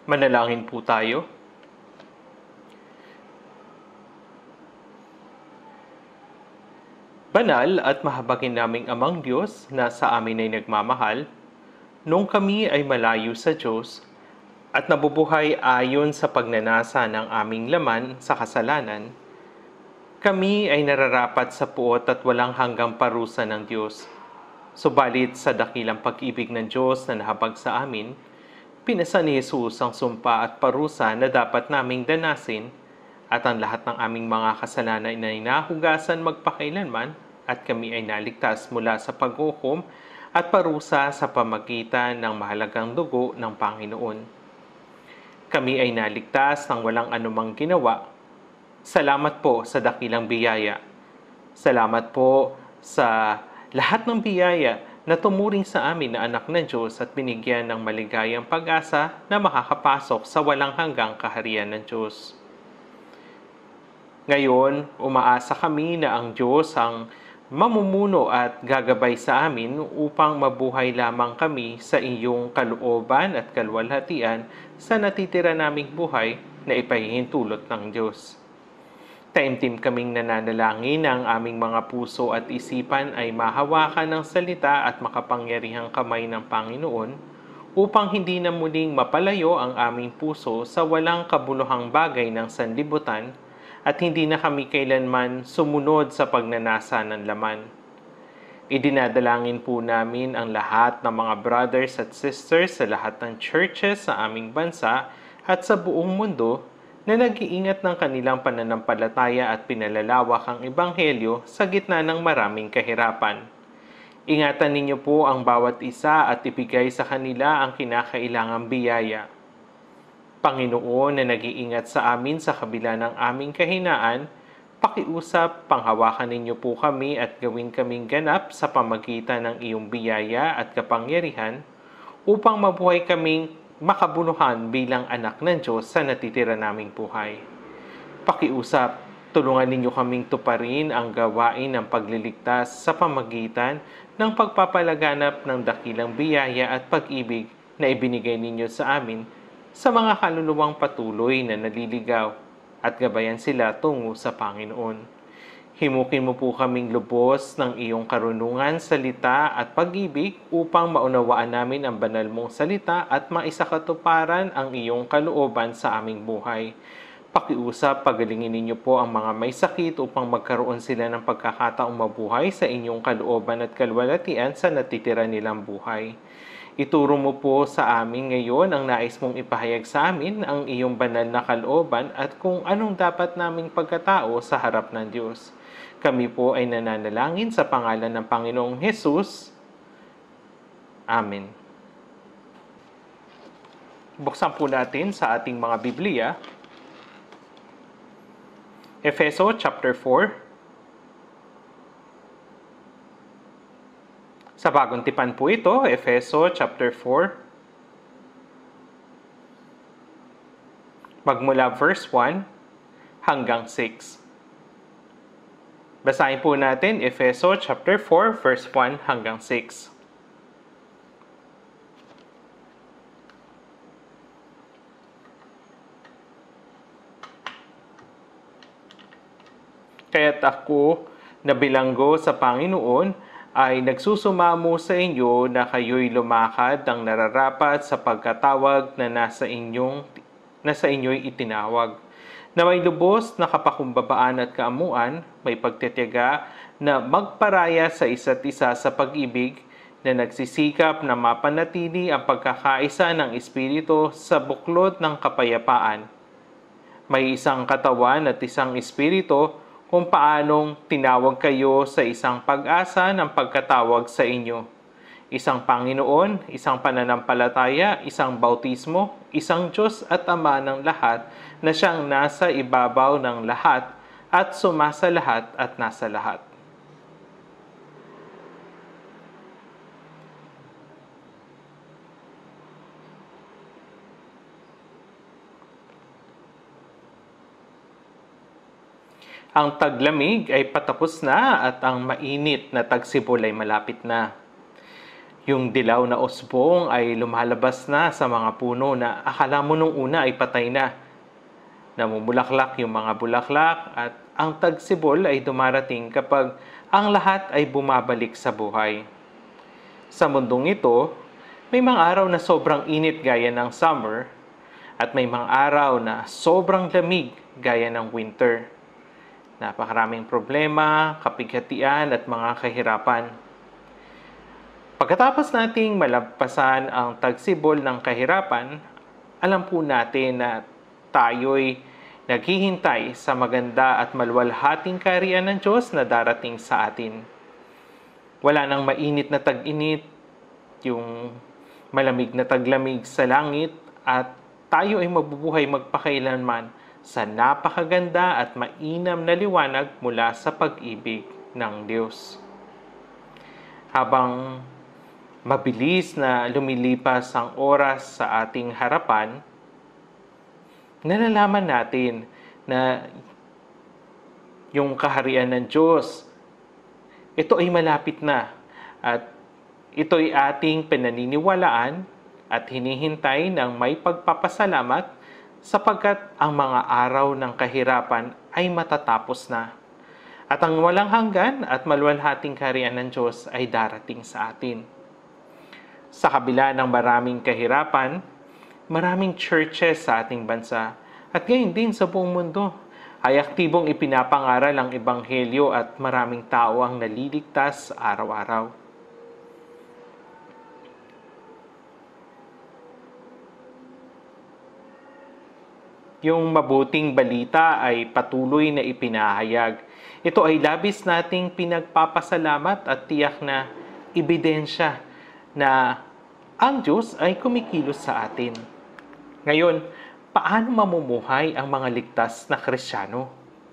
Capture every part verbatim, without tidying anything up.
Manalangin po tayo. Banal at mahabagin naming Amang Diyos na sa amin ay nagmamahal, nung kami ay malayo sa Diyos at nabubuhay ayon sa pagnanasa ng aming laman sa kasalanan, kami ay nararapat sa puot at walang hanggang parusa ng Diyos. Subalit sa dakilang pag-ibig ng Diyos na nahabag sa amin, pinasa ni Jesus ang sumpa at parusa na dapat naming danasin, at ang lahat ng aming mga kasalanan ay nahugasan magpakailanman, at kami ay naligtas mula sa paghukom at parusa sa pamagitan ng mahalagang dugo ng Panginoon. Kami ay naligtas ng walang anumang ginawa. Salamat po sa dakilang biyaya. Salamat po sa lahat ng biyaya na tumuring sa amin na anak ng Diyos at binigyan ng maligayang pag-asa na makakapasok sa walang hanggang kaharian ng Diyos. Ngayon, umaasa kami na ang Diyos ang mamumuno at gagabay sa amin upang mabuhay lamang kami sa iyong kalooban at kalwalhatian sa natitira naming buhay na ipahihintulot ng Diyos. Taimtim kaming nananalangin na ang aming mga puso at isipan ay mahawakan ng salita at makapangyarihang kamay ng Panginoon upang hindi na muling mapalayo ang aming puso sa walang kabuluhang bagay ng sanlibutan at hindi na kami kailanman sumunod sa pagnanasa ng laman. Idinadalangin po namin ang lahat ng mga brothers at sisters sa lahat ng churches sa aming bansa at sa buong mundo na nag-iingat ng kanilang pananampalataya at pinalalawak ang ebanghelyo sa gitna ng maraming kahirapan. Ingatan ninyo po ang bawat isa at ibigay sa kanila ang kinakailangang biyaya. Panginoon na nag-iingat sa amin sa kabila ng aming kahinaan, pakiusap, panghawakan ninyo po kami at gawin kaming ganap sa pamagitan ng iyong biyaya at kapangyarihan upang mabuhay kaming makabuluhan bilang anak ng Diyos sa natitira naming buhay. Pakiusap, tulungan ninyo kaming tuparin ang gawain ng pagliligtas sa pamagitan ng pagpapalaganap ng dakilang biyaya at pag-ibig na ibinigay ninyo sa amin sa mga kaluluwang patuloy na naliligaw at gabayan sila tungo sa Panginoon. Himukin mo po kaming lubos ng iyong karunungan, salita at pag-ibig upang maunawaan namin ang banal mong salita at maisakatuparan ang iyong kalooban sa aming buhay. Pakiusap, pagalingin ninyo po ang mga may sakit upang magkaroon sila ng pagkakataong mabuhay sa inyong kalooban at kalwalatian sa natitira nilang buhay. Ituro mo po sa amin ngayon ang nais mong ipahayag sa amin ang iyong banal na kalooban at kung anong dapat naming pagkatao sa harap ng Diyos. Kami po ay nananalangin sa pangalan ng Panginoong Hesus. Amen. Buksan po natin sa ating mga Biblia. Efeso chapter four. Sa bagong tipan po ito, Efeso chapter four. Magmula verse one hanggang six. Basahin po natin Efeso chapter four, verse one hanggang six. Kaya't ako na bilanggo sa Panginoon ay nagsusumamo sa inyo na kayo'y lumakad ng nararapat sa pagkatawag na nasa inyong na sa inyo'y itinawag, na may lubos na kapakumbabaan at kaamuan, may pagtitiyaga na magparaya sa isa't isa sa pag-ibig, na nagsisikap na mapanatili ang pagkakaisa ng Espiritu sa buklod ng kapayapaan. May isang katawan at isang Espiritu, kung paanong tinawag kayo sa isang pag-asa ng pagkatawag sa inyo. Isang Panginoon, isang pananampalataya, isang bautismo, isang Diyos at Ama ng lahat na siyang nasa ibabaw ng lahat at sumasa lahat at nasa lahat. Ang taglamig ay patapos na at ang mainit na tagsibol ay malapit na. Yung dilaw na usbong ay lumalabas na sa mga puno na akala mo nung una ay patay na. Namumulaklak yung mga bulaklak at ang tagsibol ay dumarating kapag ang lahat ay bumabalik sa buhay. Sa mundong ito, may mga araw na sobrang init gaya ng summer at may mga araw na sobrang lamig gaya ng winter. Napakaraming problema, kapighatian at mga kahirapan. Pagkatapos nating malagpasan ang tagsibol ng kahirapan, alam po natin na tayo'y naghihintay sa maganda at maluwalhating kaharian ng Diyos na darating sa atin. Wala nang mainit na tag-init, yung malamig na taglamig sa langit, at tayo ay mabubuhay magpakailanman sa napakaganda at mainam na liwanag mula sa pag-ibig ng Diyos. Habang mabilis na lumilipas ang oras sa ating harapan, nalalaman natin na yung kaharian ng Diyos, ito ay malapit na at ito ay ating pinaniniwalaan at hinihintay ng may pagpapasalamat sapagkat ang mga araw ng kahirapan ay matatapos na. At ang walang hanggan at maluwalhating kaharian ng Diyos ay darating sa atin. Sa kabila ng maraming kahirapan, maraming churches sa ating bansa at ngayon din sa buong mundo ay aktibong ipinapangaral ang Ebanghelyo at maraming tao ang naliligtas araw-araw. Yung mabuting balita ay patuloy na ipinahayag. Ito ay labis nating pinagpapasalamat at tiyak na ebidensya na ang Diyos ay kumikilos sa atin. Ngayon, paano mamumuhay ang mga ligtas na Kristiyano?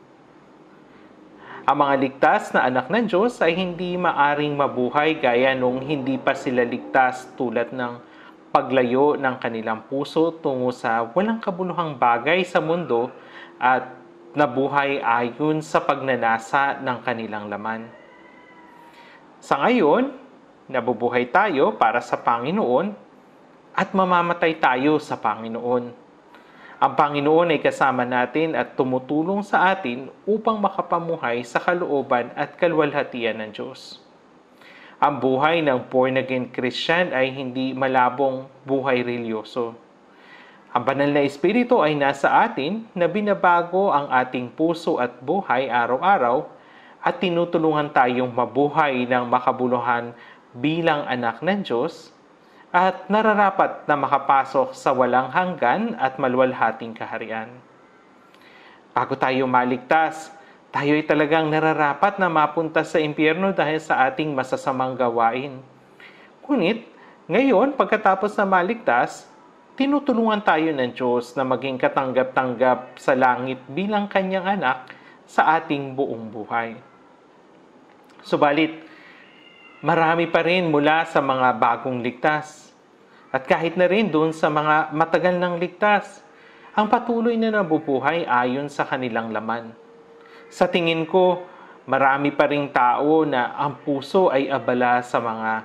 Ang mga ligtas na anak ng Diyos ay hindi maaring mabuhay gaya nung hindi pa sila ligtas tulad ng paglayo ng kanilang puso tungo sa walang kabuluhang bagay sa mundo at nabuhay ayon sa pagnanasa ng kanilang laman. Sa ngayon, nabubuhay tayo para sa Panginoon at mamamatay tayo sa Panginoon. Ang Panginoon ay kasama natin at tumutulong sa atin upang makapamuhay sa kalooban at kaluwalhatian ng Diyos. Ang buhay ng born-again Christian ay hindi malabong buhay religyoso. Ang banal na Espiritu ay nasa atin na binabago ang ating puso at buhay araw-araw at tinutulungan tayong mabuhay ng makabuluhan bilang anak ng Diyos at nararapat na makapasok sa walang hanggan at maluwalhating kaharian. Bago tayo maligtas, tayo ay talagang nararapat na mapunta sa impyerno dahil sa ating masasamang gawain. Ngunit, ngayon, pagkatapos na maligtas, tinutulungan tayo ng Diyos na maging katanggap-tanggap sa langit bilang kanyang anak sa ating buong buhay. Subalit, marami pa rin mula sa mga bagong ligtas. At kahit na rin doon sa mga matagal ng ligtas, ang patuloy na nabubuhay ayon sa kanilang laman. Sa tingin ko, marami pa ring tao na ang puso ay abala sa mga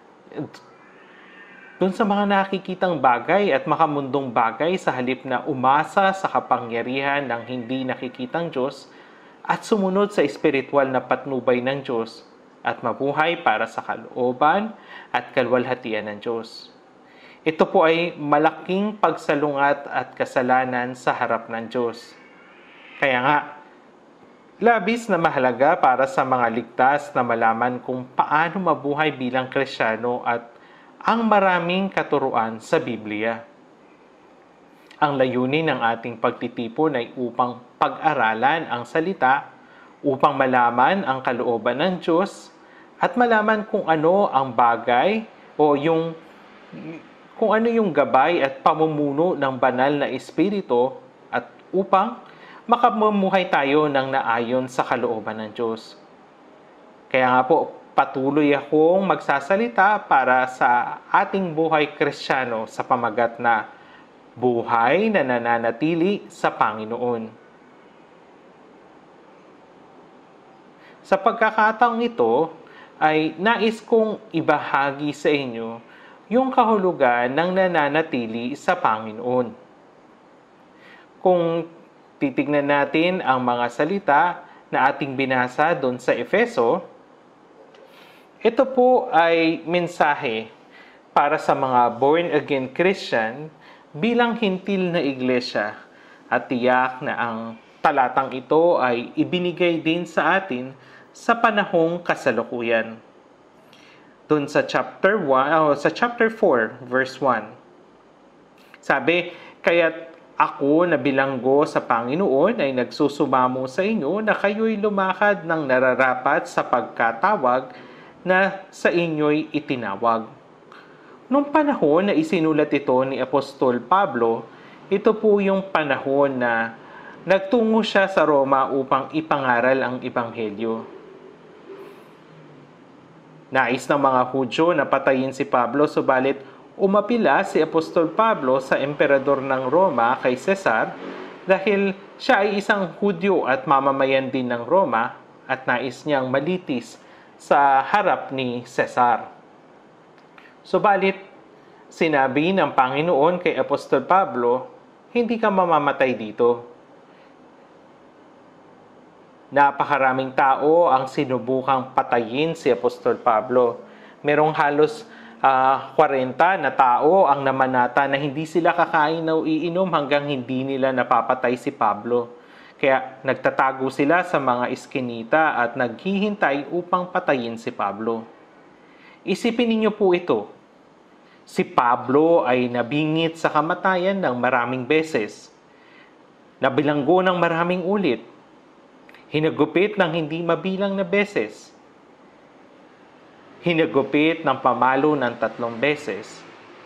dun sa mga nakikitang bagay at makamundong bagay sa halip na umasa sa kapangyarihan ng hindi nakikitang Diyos at sumunod sa espiritual na patnubay ng Diyos at mabuhay para sa kalooban at kaluwalhatian ng Diyos. Ito po ay malaking pagsalungat at kasalanan sa harap ng Diyos. Kaya nga, labis na mahalaga para sa mga ligtas na malaman kung paano mabuhay bilang Kristiyano at ang maraming katuruan sa Biblia. Ang layunin ng ating pagtitipon ay upang pag-aralan ang salita, upang malaman ang kalooban ng Diyos, at malaman kung ano ang bagay o yung kung ano yung gabay at pamumuno ng banal na Espiritu at upang makamuhay tayo ng naayon sa kalooban ng Diyos. Kaya nga po, patuloy akong magsasalita para sa ating buhay Kristiyano sa pamagat na buhay na nananatili sa Panginoon. Sa pagkakataong ito, ay nais kong ibahagi sa inyo yung kahulugan ng nananatili sa Panginoon. Kung titignan natin ang mga salita na ating binasa doon sa Efeso, ito po ay mensahe para sa mga born-again Christian bilang hintil na iglesia, at tiyak na ang talatang ito ay ibinigay din sa atin sa panahong kasalukuyan. Doon sa chapter one, oh, sa chapter four, verse one. Sabi, "Kaya't ako na bilanggo sa Panginoon ay nagsusumamo sa inyo na kayo'y lumakad ng nararapat sa pagkatawag na sa inyo'y itinawag." Nung panahon na isinulat ito ni Apostol Pablo, ito po yung panahon na nagtungo siya sa Roma upang ipangaral ang Ebanghelyo. Nais ng mga Hudyo na patayin si Pablo, subalit umapila si Apostol Pablo sa emperador ng Roma kay Cesar dahil siya ay isang Hudyo at mamamayan din ng Roma at nais niyang malitis sa harap ni Cesar. Subalit, sinabi ng Panginoon kay Apostol Pablo, hindi ka mamamatay dito. Napakaraming tao ang sinubukang patayin si Apostol Pablo. Merong halos uh, forty na tao ang namanata na hindi sila kakain o iinom hanggang hindi nila napapatay si Pablo. Kaya nagtatago sila sa mga iskinita at naghihintay upang patayin si Pablo. Isipin ninyo po ito. Si Pablo ay nabingit sa kamatayan ng maraming beses. Nabilanggo ng maraming ulit. Hinagupit ng hindi mabilang na beses. Hinagupit ng pamalo ng tatlong beses.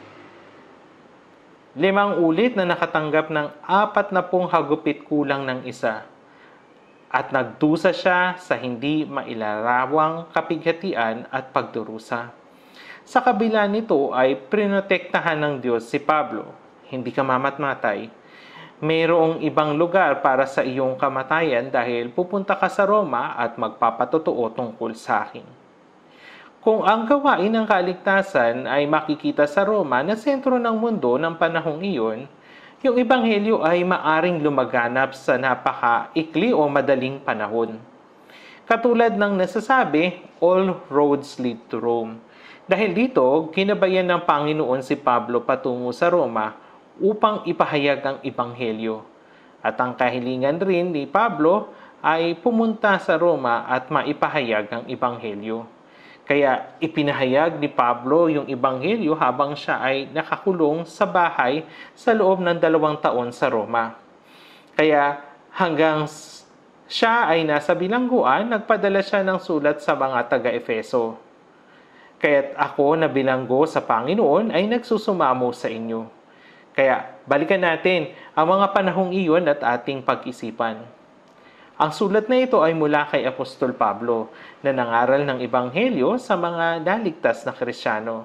Limang ulit na nakatanggap ng apat na pong hagupit kulang ng isa. At nagdusa siya sa hindi mailarawang kapighatian at pagdurusa. Sa kabila nito ay prinotektahan ng Diyos si Pablo. Hindi ka mamatmatay. Mayroong ibang lugar para sa iyong kamatayan dahil pupunta ka sa Roma at magpapatotoo tungkol sa akin. Kung ang gawain ng kaligtasan ay makikita sa Roma na sentro ng mundo ng panahong iyon, yung Ebanghelyo ay maaring lumaganap sa napaka-ikli o madaling panahon. Katulad ng nasasabi, all roads lead to Rome. Dahil dito, ginabayan ng Panginoon si Pablo patungo sa Roma upang ipahayag ang Ebanghelyo. At ang kahilingan rin ni Pablo ay pumunta sa Roma at maipahayag ang Ebanghelyo. Kaya ipinahayag ni Pablo yung Ebanghelyo habang siya ay nakakulong sa bahay sa loob ng dalawang taon sa Roma. Kaya hanggang siya ay nasa bilangguan, nagpadala siya ng sulat sa mga taga-Efeso. Kaya't ako na bilanggo sa Panginoon ay nagsusumamo sa inyo. Kaya balikan natin ang mga panahong iyon at ating pag-isipan. Ang sulat na ito ay mula kay Apostol Pablo na nangaral ng Ebanghelyo sa mga naligtas na Kristiyano.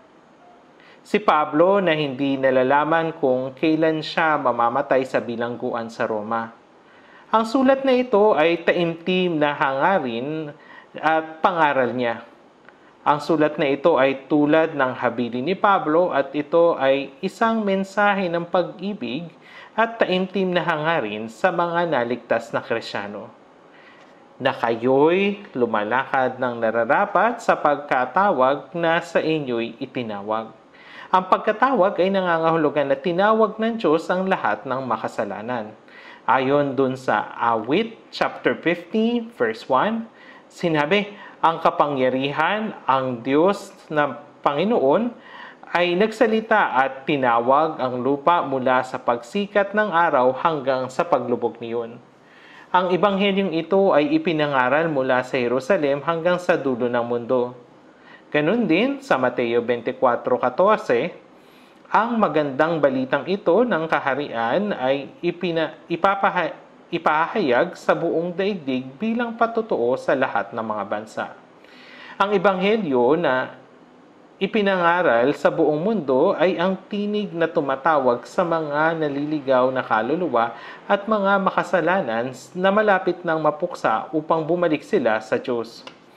Si Pablo na hindi nalalaman kung kailan siya mamamatay sa bilangguan sa Roma. Ang sulat na ito ay taimtim na hangarin at pangaral niya. Ang sulat na ito ay tulad ng habili ni Pablo at ito ay isang mensahe ng pag-ibig at taimtim na hangarin sa mga naligtas na Kristiyano. Na kayo'y lumalakad ng nararapat sa pagkatawag na sa inyo'y itinawag. Ang pagkatawag ay nangangahulugan na tinawag ng Diyos ang lahat ng makasalanan. Ayon dun sa Awit, chapter fifty, verse one, sinabi, ang kapangyarihan, ang Diyos na Panginoon, ay nagsalita at tinawag ang lupa mula sa pagsikat ng araw hanggang sa paglubog niyon. Ang Ebanghelyong ito ay ipinangaral mula sa Jerusalem hanggang sa dulo ng mundo. Ganun din sa Mateo twenty-four fourteen, ang magandang balitang ito ng kaharian ay ipina, ipapaha, ipahayag sa buong daigdig bilang patotoo sa lahat ng mga bansa. Ang Ebanghelyo na ipinangaral sa buong mundo ay ang tinig na tumatawag sa mga naliligaw na kaluluwa at mga makasalanan na malapit ng mapuksa upang bumalik sila sa Diyos.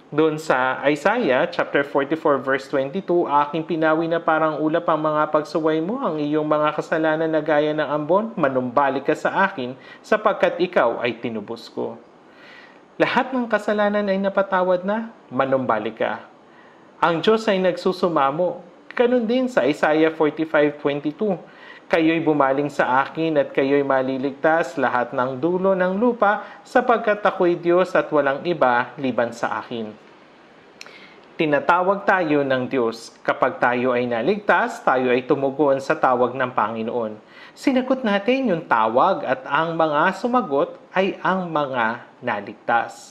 Doon sa Isaiah chapter forty-four verse twenty-two, aking pinawi na parang ulap ang mga pagsuway mo, ang iyong mga kasalanan na gaya ng ambon, manumbalik ka sa akin, sapagkat ikaw ay tinubos ko. Lahat ng kasalanan ay napatawad na, manumbalik ka. Ang Diyos ay nagsusumamo. Ganun din sa Isaiah forty-five twenty-two. Kayo'y bumaling sa akin at kayo'y maliligtas lahat ng dulo ng lupa sapagkat ako'y Diyos at walang iba liban sa akin. Tinatawag tayo ng Diyos. Kapag tayo ay naligtas, tayo ay tumugon sa tawag ng Panginoon. Sinagot natin yung tawag at ang mga sumagot ay ang mga naligtas.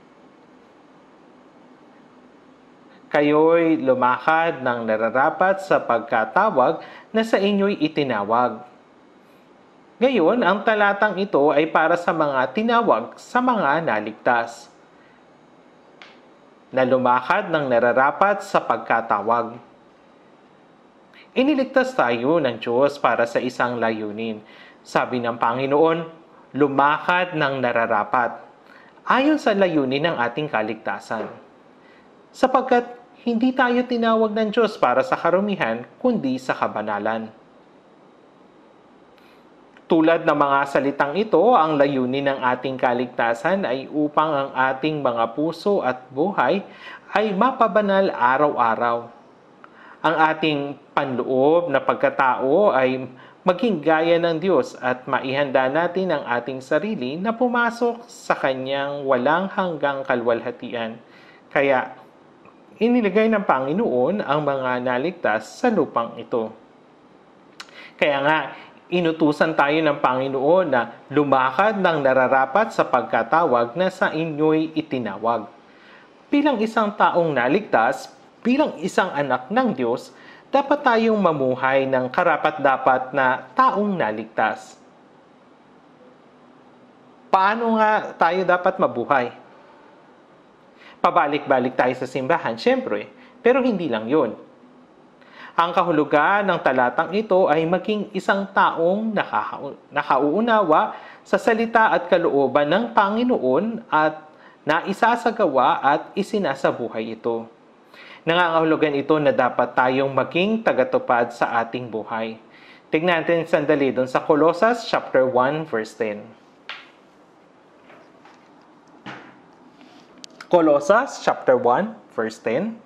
Kayo'y lumakad ng nararapat sa pagkatawag na sa inyo'y itinawag. Ngayon, ang talatang ito ay para sa mga tinawag sa mga naligtas. Na lumakad ng nararapat sa pagkatawag. Iniligtas tayo ng Diyos para sa isang layunin. Sabi ng Panginoon, lumakad ng nararapat. Ayon sa layunin ng ating kaligtasan. Sapagkat hindi tayo tinawag ng Diyos para sa karumihan, kundi sa kabanalan. Tulad ng mga salitang ito, ang layunin ng ating kaligtasan ay upang ang ating mga puso at buhay ay mapabanal araw-araw. Ang ating panloob na pagkatao ay maging gaya ng Diyos at maihanda natin ang ating sarili na pumasok sa Kanyang walang hanggang kalwalhatian. Kaya, inilagay ng Panginoon ang mga naligtas sa lupang ito. Kaya nga, inutusan tayo ng Panginoon na lumakad ng nararapat sa pagkatawag na sa inyo'y itinawag. Bilang isang taong naligtas, bilang isang anak ng Diyos, dapat tayong mamuhay ng karapat-dapat na taong naligtas. Paano nga tayo dapat mabuhay? Pabalik-balik tayo sa simbahan, syempre, pero hindi lang yon. Ang kahulugan ng talatang ito ay maging isang taong nakaka- nakauunawa sa salita at kalooban ng Panginoon at naisasagawa at isinasabuhay ito. Nangangahulugan ito na dapat tayong maging tagatupad sa ating buhay. Tignan natin sandali doon sa Colossus chapter one verse ten. Colossus chapter one verse ten.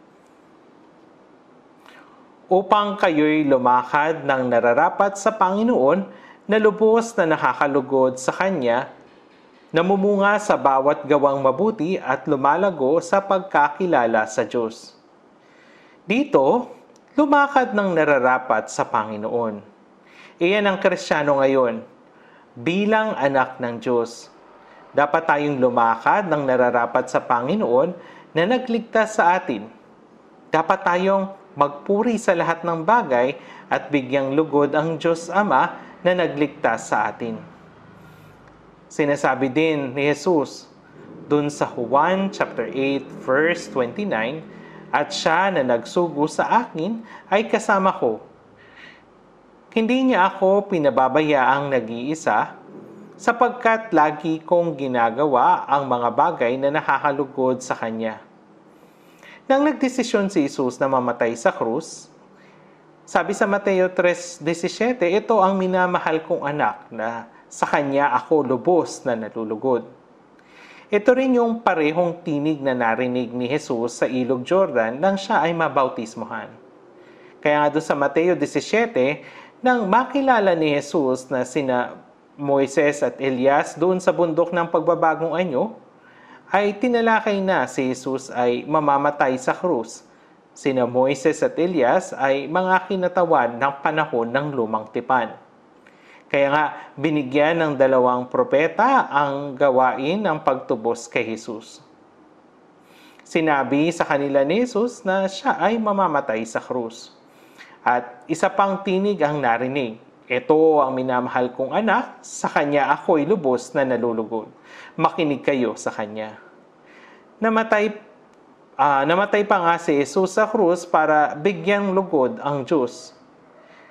Upang kayo'y lumakad ng nararapat sa Panginoon na lubos na nakakalugod sa Kanya, namumunga sa bawat gawang mabuti at lumalago sa pagkakilala sa Diyos. Dito, lumakad ng nararapat sa Panginoon. Iyan ang Kristiyano ngayon, bilang anak ng Diyos. Dapat tayong lumakad ng nararapat sa Panginoon na nagligtas sa atin. Dapat tayong magpuri sa lahat ng bagay at bigyang lugod ang Diyos Ama na nagligtas sa atin. Sinasabi din ni Jesus dun sa Juan chapter eight verse twenty-nine, at siya na nagsugo sa akin ay kasama ko. Hindi niya ako pinababayaang nag-iisa, sapagkat lagi kong ginagawa ang mga bagay na nakakalugod sa Kanya. Nang nagdesisyon si Jesus na mamatay sa krus, sabi sa Mateo three seventeen, ito ang minamahal kong anak na sa Kanya ako lubos na nalulugod. Ito rin yung parehong tinig na narinig ni Jesus sa Ilog Jordan nang siya ay mabautismohan. Kaya nga doon sa Mateo seventeen, nang makilala ni Jesus na sina Moises at Elias doon sa bundok ng pagbabagong anyo, ay tinalakay na si Jesus ay mamamatay sa krus. Sina Moises at Elias ay mga kinatawan ng panahon ng lumang tipan. Kaya nga, binigyan ng dalawang propeta ang gawain ng pagtubos kay Jesus. Sinabi sa kanila ni Jesus na siya ay mamamatay sa krus. At isa pang tinig ang narinig. Ito ang minamahal kong anak, sa Kanya ako'y lubos na nalulugod. Makinig kayo sa Kanya. Namatay, uh, namatay pa nga si Jesus sa krus para bigyang lugod ang Diyos.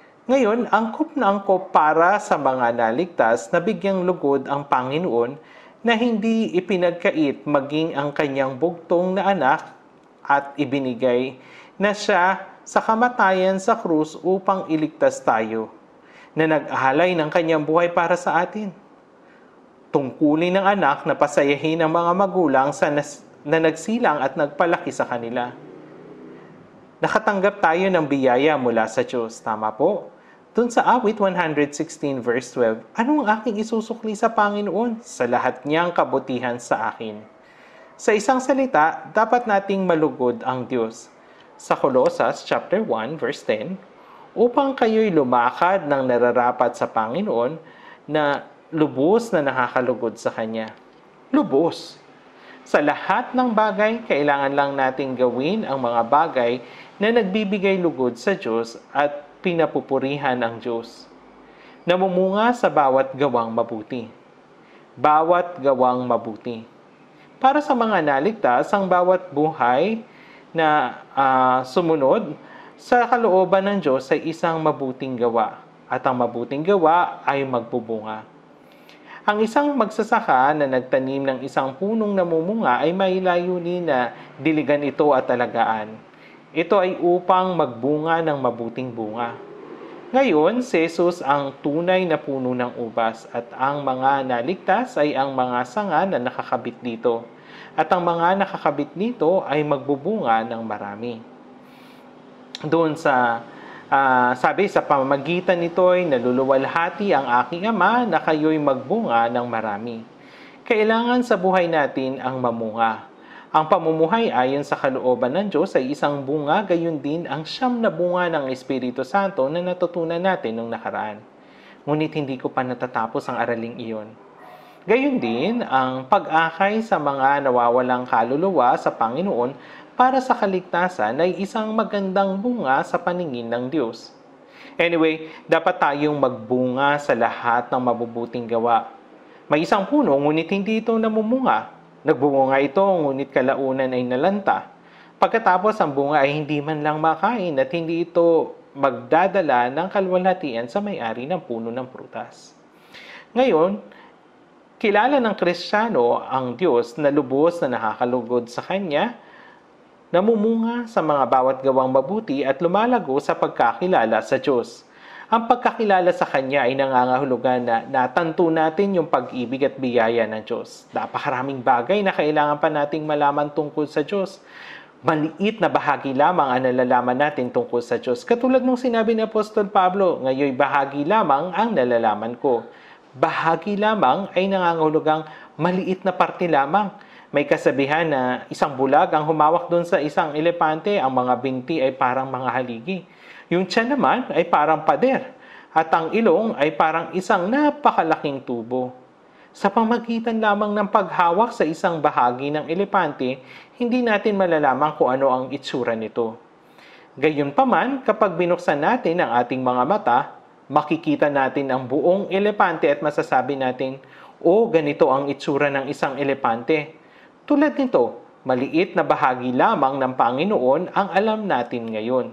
Ngayon, angkop na angkop para sa mga naligtas na bigyang lugod ang Panginoon na hindi ipinagkait maging ang kanyang bugtong na anak at ibinigay na siya sa kamatayan sa krus upang iligtas tayo, na nag-ahalay ng kanyang buhay para sa atin. Tungkulin ng anak na pasayahin ang mga magulang sa nas- na nagsilang at nagpalaki sa kanila. Nakatanggap tayo ng biyaya mula sa Diyos, tama po? Doon sa awit one sixteen verse twelve, anong aking isusukli sa Panginoon? Sa lahat niyang kabutihan sa akin. Sa isang salita, dapat nating malugod ang Diyos. Sa Colossus chapter one verse ten, upang kayo'y lumakad ng nararapat sa Panginoon na lubos na nakakalugod sa Kanya. Lubos. Sa lahat ng bagay, kailangan lang nating gawin ang mga bagay na nagbibigay lugod sa Diyos at pinapupurihan ang Diyos. Namumunga sa bawat gawang mabuti. Bawat gawang mabuti. Para sa mga naligtas, ang bawat buhay na uh, sumunod sa kalooban ng Diyos ay isang mabuting gawa. At ang mabuting gawa ay magbubunga. Ang isang magsasaka na nagtanim ng isang punong namumunga ay may layunin na diligan ito at alagaan. Ito ay upang magbunga ng mabuting bunga. Ngayon, si Jesus ang tunay na puno ng ubas at ang mga naligtas ay ang mga sanga na nakakabit dito. At ang mga nakakabit nito ay magbubunga ng marami. Doon sa Uh, sabi, sa pamamagitan nito ay naluluwalhati ang aking Ama na kayo'y magbunga ng marami. Kailangan sa buhay natin ang mamunga. Ang pamumuhay ayon sa kalooban ng Diyos ay isang bunga, gayon din ang siyam na bunga ng Espiritu Santo na natutunan natin nung nakaraan. Ngunit hindi ko pa natatapos ang araling iyon. Gayon din ang pag-akay sa mga nawawalang kaluluwa sa Panginoon para sa kaligtasan ay isang magandang bunga sa paningin ng Diyos. Anyway, dapat tayong magbunga sa lahat ng mabubuting gawa. May isang puno, ngunit hindi ito namumunga. Nagbubunga ito, ngunit kalaunan ay nalanta. Pagkatapos, ang bunga ay hindi man lang makain at hindi ito magdadala ng kalwalhatian sa may-ari ng puno ng prutas. Ngayon, kilala ng Kristiyano ang Diyos na lubos na nakakalugod sa Kanya, namumunga sa mga bawat gawang mabuti at lumalago sa pagkakilala sa Diyos. Ang pagkakilala sa Kanya ay nangangahulugan na natanto natin yung pag-ibig at biyaya ng Diyos. Napakaraming bagay na kailangan pa nating malaman tungkol sa Diyos. Maliit na bahagi lamang ang nalalaman natin tungkol sa Diyos. Katulad ng sinabi ni Apostol Pablo, ngayon bahagi lamang ang nalalaman ko. Bahagi lamang ay nangangahulugang maliit na parte lamang. May kasabihan na isang bulag ang humawak doon sa isang elepante, ang mga binti ay parang mga haligi. Yung tiyan naman ay parang pader, at ang ilong ay parang isang napakalaking tubo. Sa pamagitan lamang ng paghawak sa isang bahagi ng elepante, hindi natin malalaman kung ano ang itsura nito. Gayunpaman, kapag binuksan natin ang ating mga mata, makikita natin ang buong elepante at masasabi natin, o ganito ang itsura ng isang elepante. Tulad nito, maliit na bahagi lamang ng Panginoon ang alam natin ngayon.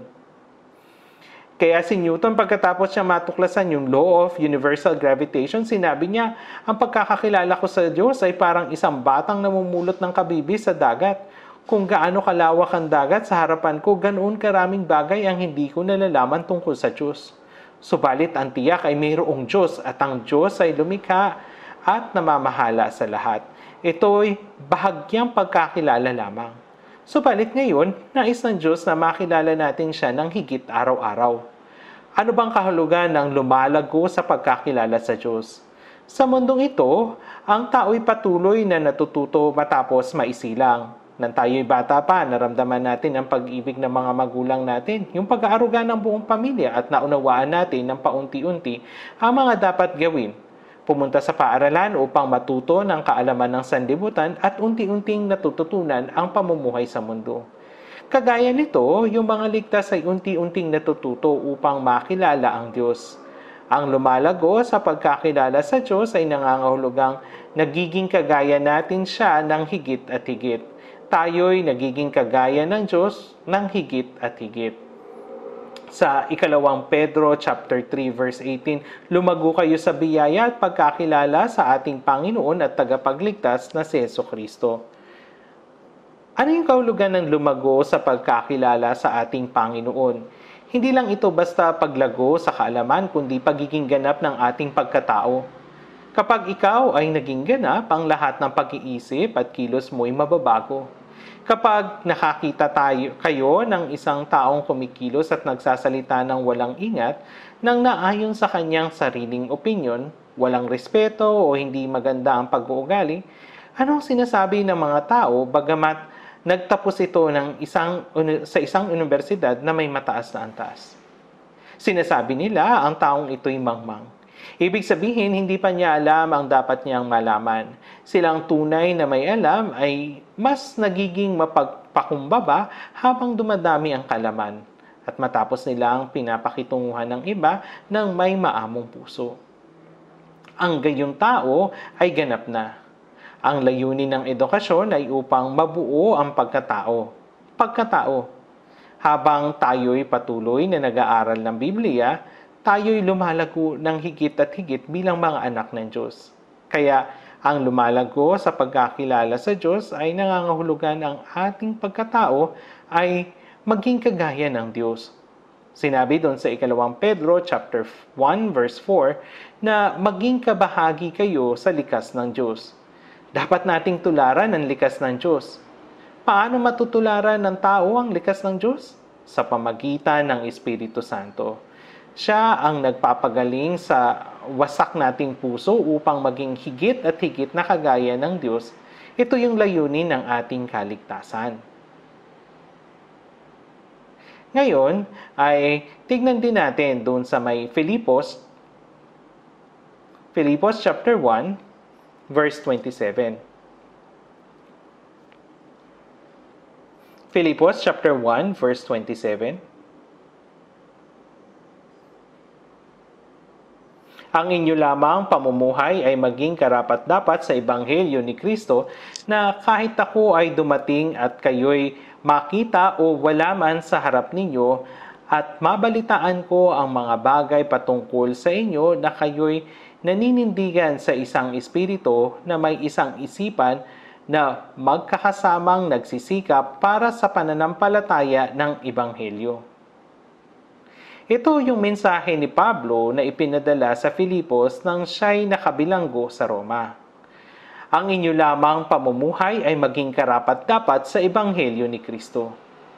Kaya si Newton, pagkatapos niya matuklasan yung law of universal gravitation, sinabi niya, ang pagkakakilala ko sa Diyos ay parang isang batang namumulot ng kabibis sa dagat. Kung gaano kalawak ang dagat sa harapan ko, ganoon karaming bagay ang hindi ko nalalaman tungkol sa Diyos. Subalit ang tiyak ay mayroong Diyos at ang Diyos ay lumikha at namamahala sa lahat. Ito'y bahagyang pagkakilala lamang. Subalit ngayon, nais ng Diyos na makilala natin siya ng higit araw-araw. Ano bang kahulugan ng lumalago sa pagkakilala sa Diyos? Sa mundong ito, ang tao'y patuloy na natututo matapos maisilang. Nang tayo'y bata pa, naramdaman natin ang pag-ibig ng mga magulang natin, yung pag-aaruga ng buong pamilya at naunawaan natin ng paunti-unti ang mga dapat gawin. Pumunta sa paaralan upang matuto ng kaalaman ng sanlibutan at unti-unting natututunan ang pamumuhay sa mundo. Kagaya nito, yung mga ligtas ay unti-unting natututo upang makilala ang Diyos. Ang lumalago sa pagkakilala sa Diyos ay nangangahulugang nagiging kagaya natin siya ng higit at higit. Tayo'y nagiging kagaya ng Diyos ng higit at higit. Sa ikalawang Pedro chapter three verse eighteen, lumago kayo sa biyaya at pagkakilala sa ating Panginoon at tagapagligtas na si Jesucristo. Ano yung kahulugan ng lumago sa pagkakilala sa ating Panginoon? Hindi lang ito basta paglago sa kaalaman, kundi pagiging ganap ng ating pagkatao. Kapag ikaw ay naging ganap, ang lahat ng pag-iisip at kilos mo ay mababago. Kapag nakakita tayo, kayo ng isang taong kumikilos at nagsasalita ng walang ingat, nang naayon sa kanyang sariling opinyon, walang respeto o hindi maganda ang pag-uugali, anong sinasabi ng mga tao bagamat nagtapos ito ng isang, sa isang universidad na may mataas na antas? Sinasabi nila ang taong ito'y mangmang. Ibig sabihin, hindi pa niya alam ang dapat niyang malaman. Silang tunay na may alam ay mas nagiging mapagpakumbaba habang dumadami ang kalaman at matapos nilang pinapakitunguhan ng iba ng may maamong puso. Ang gayong tao ay ganap na. Ang layunin ng edukasyon ay upang mabuo ang pagkatao. Pagkatao. Habang tayo'y patuloy na nag-aaral ng Biblia, tayo'y lumalago ng higit at higit bilang mga anak ng Diyos. Kaya ang lumalago sa pagkakilala sa Diyos ay nangangahulugan ang ating pagkatao ay maging kagaya ng Diyos. Sinabi doon sa ikalawang Pedro chapter one verse four na maging kabahagi kayo sa likas ng Diyos. Dapat nating tularan ang likas ng Diyos. Paano matutularan ng tao ang likas ng Diyos? Sa pamagitan ng Espiritu Santo. Siya ang nagpapagaling sa wasak nating puso upang maging higit at higit na kagaya ng Diyos. Ito yung layunin ng ating kaligtasan. Ngayon ay tignan din natin doon sa may Filipos, Filipos chapter one, verse twenty-seven. Filipos chapter one, verse twenty-seven. Ang inyo lamang pamumuhay ay maging karapat-dapat sa Ebanghelyo ni Kristo na kahit ako ay dumating at kayo'y makita o wala man sa harap ninyo at mabalitaan ko ang mga bagay patungkol sa inyo na kayo'y naninindigan sa isang espiritu na may isang isipan na magkakasamang nagsisikap para sa pananampalataya ng Ebanghelyo. Ito yung mensahe ni Pablo na ipinadala sa Filipos nang siya'y nakabilanggo sa Roma. Ang inyo lamang pamumuhay ay maging karapat-dapat sa Ebanghelyo ni Kristo.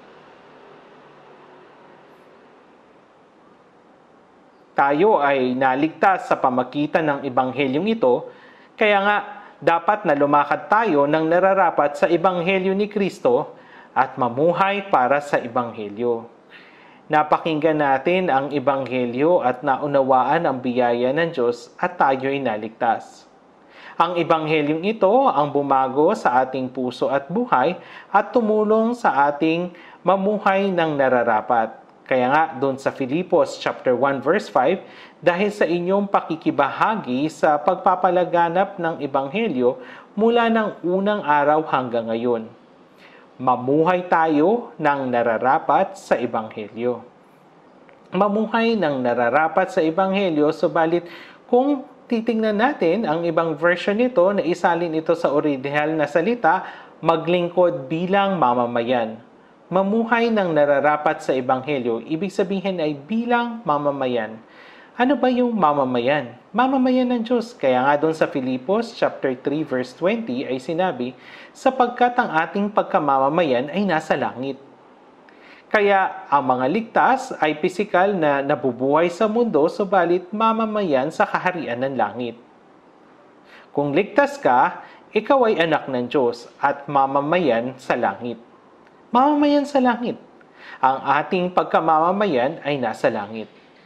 Tayo ay naligtas sa pamagitan ng Ebanghelyong ito, kaya nga dapat na lumakad tayo ng nararapat sa Ebanghelyo ni Kristo at mamuhay para sa Ebanghelyo. Napakinggan natin ang Ebanghelyo at naunawaan ang biyaya ng Diyos at tayo'y naligtas. Ang Ebanghelyong ito ang bumago sa ating puso at buhay at tumulong sa ating mamuhay ng nararapat. Kaya nga doon sa Filipos chapter one verse five, dahil sa inyong pakikibahagi sa pagpapalaganap ng Ebanghelyo mula ng unang araw hanggang ngayon. Mamuhay tayo ng nararapat sa Ebanghelyo. Mamuhay ng nararapat sa Ebanghelyo, subalit kung titingnan natin ang ibang version nito na isalin ito sa orihinal na salita, maglingkod bilang mamamayan. Mamuhay ng nararapat sa Ebanghelyo, ibig sabihin ay bilang mamamayan. Ano ba yung mamamayan? Mamamayan ng Diyos. Kaya nga doon sa Filipos chapter three verse twenty ay sinabi, sapagkat ang ating pagkamamamayan ay nasa langit. Kaya ang mga ligtas ay pisikal na nabubuhay sa mundo, subalit mamamayan sa kaharian ng langit. Kung ligtas ka, ikaw ay anak ng Diyos at mamamayan sa langit. Mamamayan sa langit. Ang ating pagkamamamayan ay nasa langit.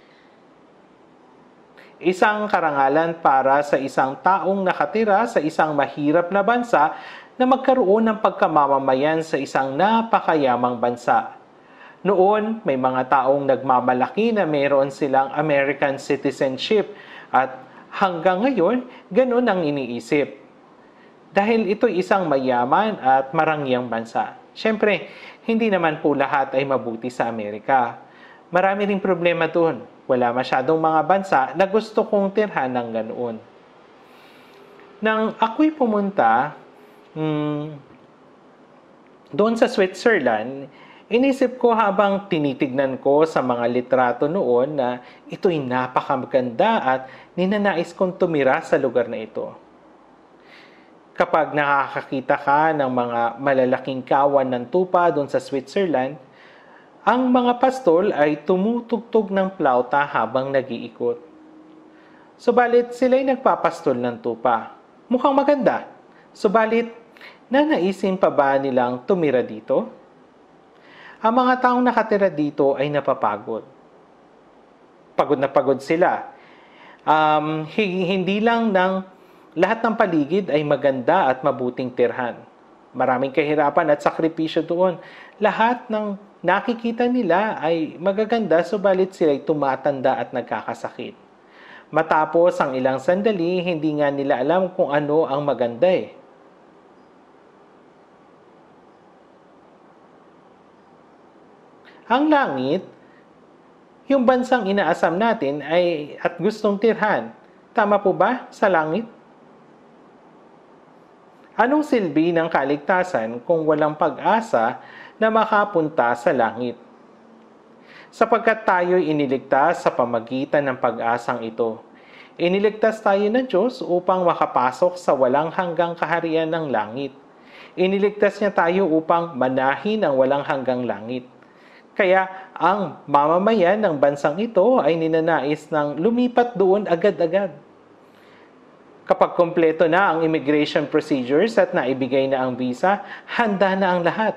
Isang karangalan para sa isang taong nakatira sa isang mahirap na bansa na magkaroon ng pagkamamamayan sa isang napakayamang bansa. Noon, may mga taong nagmamalaki na mayroon silang American citizenship at hanggang ngayon, ganun ang iniisip. Dahil ito isang mayaman at marangyang bansa. Siyempre, hindi naman po lahat ay mabuti sa Amerika. Marami ring problema doon. Wala masyadong mga bansa na gusto kong tirhan ng ganoon. Nang ako'y pumunta hmm, doon sa Switzerland, inisip ko habang tinitignan ko sa mga litrato noon na ito'y napakamaganda at ninanais kong tumira sa lugar na ito. Kapag nakakakita ka ng mga malalaking kawan ng tupa doon sa Switzerland, ang mga pastol ay tumutugtog ng plauta habang nag-iikot. Subalit sila'y nagpapastol ng tupa. Mukhang maganda. Subalit, nanaisin pa ba nilang tumira dito? Ang mga taong nakatira dito ay napapagod. Pagod na pagod sila. Um, hindi lang ng lahat ng paligid ay maganda at mabuting tirhan. Maraming kahirapan at sakripisyo doon. Lahat ng nakikita nila ay magaganda, subalit sila'y tumatanda at nagkakasakit. Matapos ang ilang sandali, hindi nga nila alam kung ano ang maganda eh. Ang langit, yung bansang inaasam natin ay at gustong tirhan. Tama po ba sa langit? Anong silbi ng kaligtasan kung walang pag-asa na makapunta sa langit? Sapagkat tayo'y iniligtas sa pamagitan ng pag-asang ito. Iniligtas tayo ng Diyos upang makapasok sa walang hanggang kaharian ng langit. Iniligtas niya tayo upang manahin ang walang hanggang langit. Kaya ang mamamayan ng bansang ito ay ninanais ng lumipat doon agad-agad. Kapag kompleto na ang immigration procedures at naibigay na ang visa, handa na ang lahat.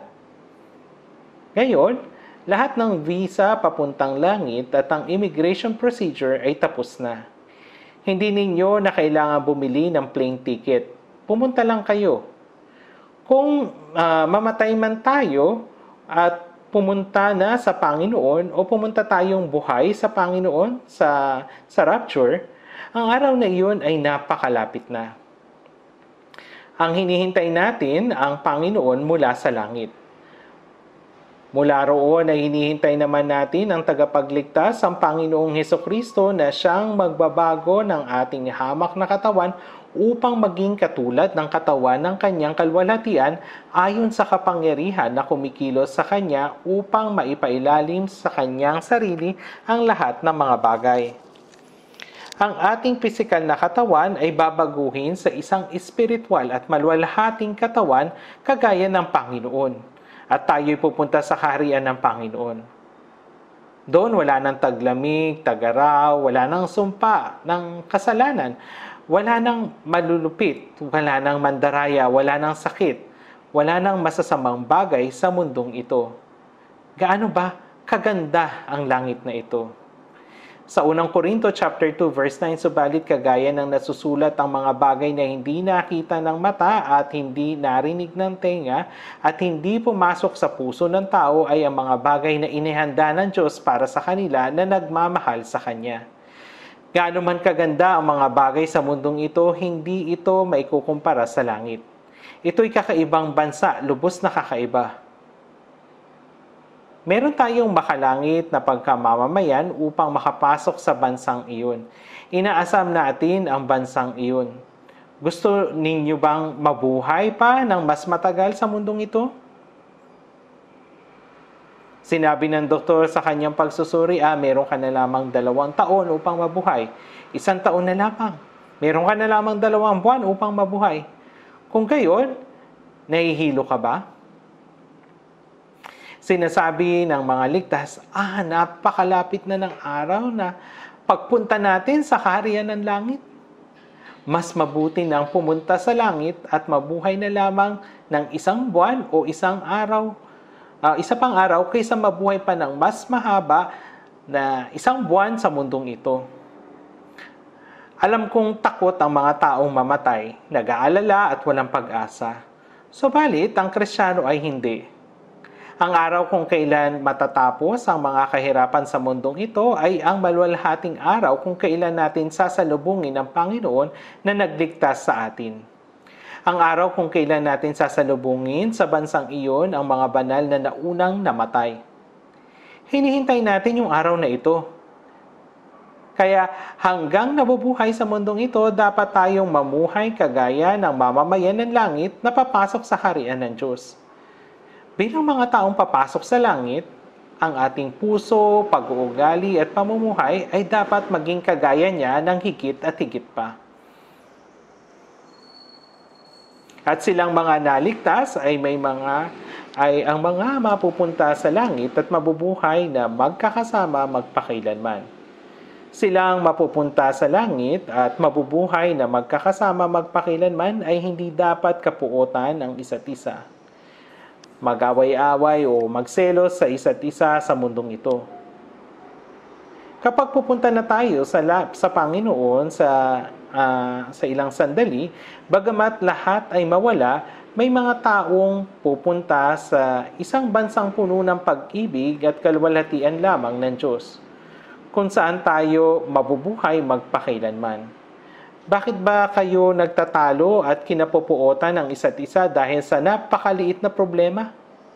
Ngayon, lahat ng visa papuntang langit at ang immigration procedure ay tapos na. Hindi ninyo na kailangan bumili ng plane ticket. Pumunta lang kayo. Kung uh, mamatay man tayo at pumunta na sa Panginoon o pumunta tayong buhay sa Panginoon sa, sa rapture, ang araw na iyon ay napakalapit na. Ang hinihintay natin ang Panginoon mula sa langit. Mula roon ay hinihintay naman natin ang tagapagligtas, ang Panginoong Hesukristo na siyang magbabago ng ating hamak na katawan upang maging katulad ng katawan ng kanyang kalwalhatian ayon sa kapangyarihan na kumikilos sa kanya upang maipailalim sa kanyang sarili ang lahat ng mga bagay. Ang ating pisikal na katawan ay babaguhin sa isang espiritual at maluwalhating katawan kagaya ng Panginoon. At tayo'y pupunta sa kaharian ng Panginoon. Doon wala nang taglamig, tagaraw, wala nang sumpa ng kasalanan, wala nang malulupit, wala nang mandaraya, wala nang sakit, wala nang masasamang bagay sa mundong ito. Gaano ba kaganda ang langit na ito? Sa unang Korinto chapter two verse nine, subalit kagaya ng nasusulat ang mga bagay na hindi nakita ng mata at hindi narinig ng tenga at hindi pumasok sa puso ng tao ay ang mga bagay na inihanda ng Diyos para sa kanila na nagmamahal sa Kanya. Gaano man kaganda ang mga bagay sa mundong ito, hindi ito maikukumpara sa langit. Ito'y kakaibang bansa, lubos na kakaiba. Meron tayong makalangit na pagkamamamayan upang makapasok sa bansang iyon. Inaasam natin ang bansang iyon. Gusto ninyo bang mabuhay pa ng mas matagal sa mundong ito? Sinabi ng doktor sa kanyang pagsusuri, ah, meron ka na lamang dalawang taon upang mabuhay. Isang taon na lamang. Meron ka na lamang dalawang buwan upang mabuhay. Kung gayon, nahihilo ka ba? Sinasabi ng mga ligtas, ah, napakalapit na ng araw na pagpunta natin sa kaharian ng langit. Mas mabuti nang pumunta sa langit at mabuhay na lamang ng isang buwan o isang araw, uh, isa pang araw kaysa mabuhay pa ng mas mahaba na isang buwan sa mundong ito. Alam kong takot ang mga taong mamatay, nag-aalala at walang pag-asa. Subalit, ang Kristiyano ay hindi. Ang araw kung kailan matatapos ang mga kahirapan sa mundong ito ay ang maluwalhating araw kung kailan natin sasalubungin ang Panginoon na nagligtas sa atin. Ang araw kung kailan natin sasalubungin sa bansang iyon ang mga banal na naunang namatay. Hinihintay natin yung araw na ito. Kaya hanggang nabubuhay sa mundong ito, dapat tayong mamuhay kagaya ng mamamayan ng langit na papasok sa harian ng Diyos. Bilang mga taong papasok sa langit, ang ating puso, pag-uugali at pamumuhay ay dapat maging kagaya niya ng higit at higit pa. At silang mga naligtas ay may mga ay ang mga mapupunta sa langit at mabubuhay na magkakasama magpakailanman. Silang mapupunta sa langit at mabubuhay na magkakasama magpakailanman ay hindi dapat kapuotan ng isa't isa, mag-away-away o magselos sa isa't isa sa mundong ito. Kapag pupunta na tayo sa, sa Panginoon sa, uh, sa ilang sandali, bagamat lahat ay mawala, may mga taong pupunta sa isang bansang puno ng pag-ibig at kalwalhatian lamang ng Diyos, kung saan tayo mabubuhay magpakailanman. Bakit ba kayo nagtatalo at kinapupuotan ng isa't isa dahil sa napakaliit na problema?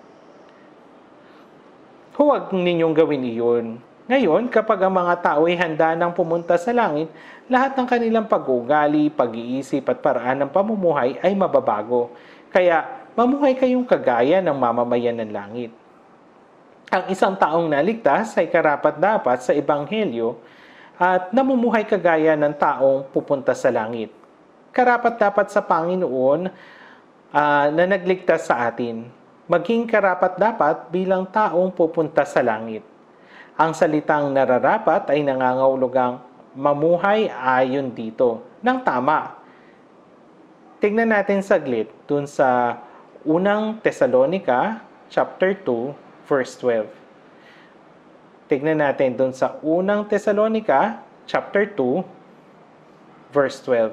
Huwag ninyong gawin iyon. Ngayon, kapag ang mga tao ay handa nang pumunta sa langit, lahat ng kanilang pag-uugali, pag-iisip at paraan ng pamumuhay ay mababago. Kaya, mamuhay kayong kagaya ng mamamayan ng langit. Ang isang taong naligtas ay karapat-dapat sa Ebanghelyo at namumuhay kagaya ng taong pupunta sa langit. Karapat-dapat sa Panginoon uh, na nagligtas sa atin. Maging karapat-dapat bilang taong pupunta sa langit. Ang salitang nararapat ay nangangahulugang mamuhay ayon dito ng tama. Tignan natin saglit dun sa unang Tesalonica chapter two verse twelve. Tignan natin dun sa unang Tesalonica chapter two verse twelve.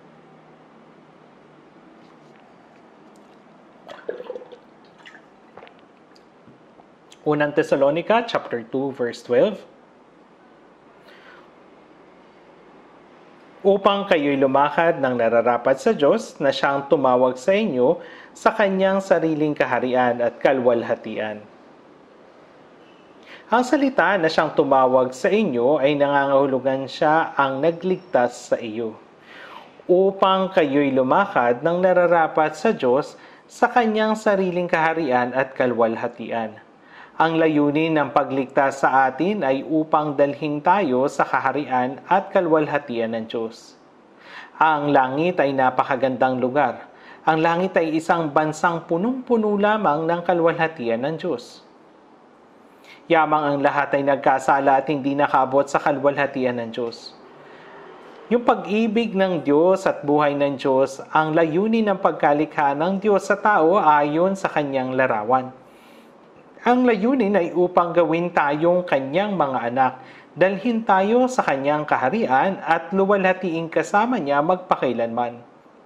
Unang Tesalonica chapter two verse twelve. Upang kayo'y lumakad ng nararapat sa Diyos na siyang tumawag sa inyo sa kanyang sariling kaharian at kalwalhatian. Ang salita na siyang tumawag sa inyo ay nangangahulugan siya ang nagligtas sa iyo, upang kayo'y lumakad ng nararapat sa Diyos sa kanyang sariling kaharian at kalwalhatian. Ang layunin ng pagligtas sa atin ay upang dalhin tayo sa kaharian at kalwalhatian ng Diyos. Ang langit ay napakagandang lugar. Ang langit ay isang bansang punong-puno lamang ng kalwalhatian ng Diyos. Yamang ang lahat ay nagkasala at hindi nakabot sa kalwalhatian ng Diyos. Yung pag-ibig ng Diyos at buhay ng Diyos, ang layunin ng pagkalikha ng Diyos sa tao ayon sa kanyang larawan. Ang layunin ay upang gawin tayong kanyang mga anak, dalhin tayo sa kanyang kaharian at luwalhatiin kasama niya magpakailanman.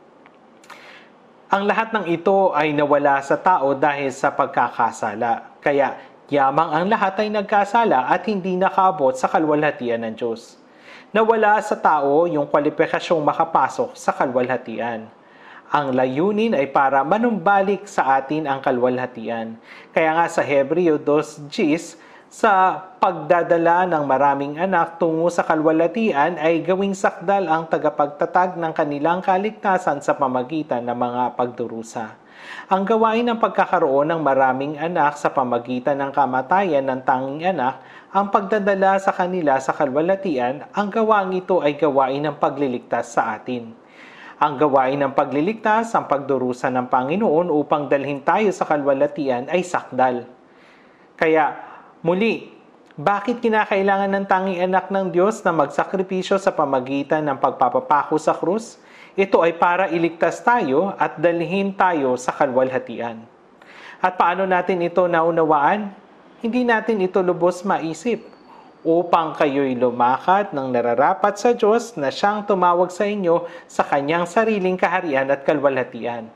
Ang lahat ng ito ay nawala sa tao dahil sa pagkakasala. Kaya yamang ang lahat ay nagkasala at hindi nakaabot sa kalwalhatian ng Diyos. Nawala sa tao yung kwalipikasyong makapasok sa kalwalhatian. Ang layunin ay para manumbalik sa atin ang kalwalhatian. Kaya nga sa Hebreo two ten, sa pagdadala ng maraming anak tungo sa kalwalhatian ay gawing sakdal ang tagapagtatag ng kanilang kaligtasan sa pamagitan ng mga pagdurusa. Ang gawain ng pagkakaroon ng maraming anak sa pamagitan ng kamatayan ng tanging anak, ang pagdadala sa kanila sa kalwalhatian, ang gawain ito ay gawain ng pagliligtas sa atin. Ang gawain ng pagliligtas, ang pagdurusa ng Panginoon upang dalhin tayo sa kalwalhatian ay sakdal. Kaya, muli, bakit kinakailangan ng tanging anak ng Diyos na magsakripisyo sa pamagitan ng pagpapapako sa krus? Ito ay para iligtas tayo at dalhin tayo sa kalwalhatian. At paano natin ito naunawaan? Hindi natin ito lubos maisip. Upang kayo'y lumakad ng nararapat sa Diyos na siyang tumawag sa inyo sa kanyang sariling kaharian at kalwalhatian.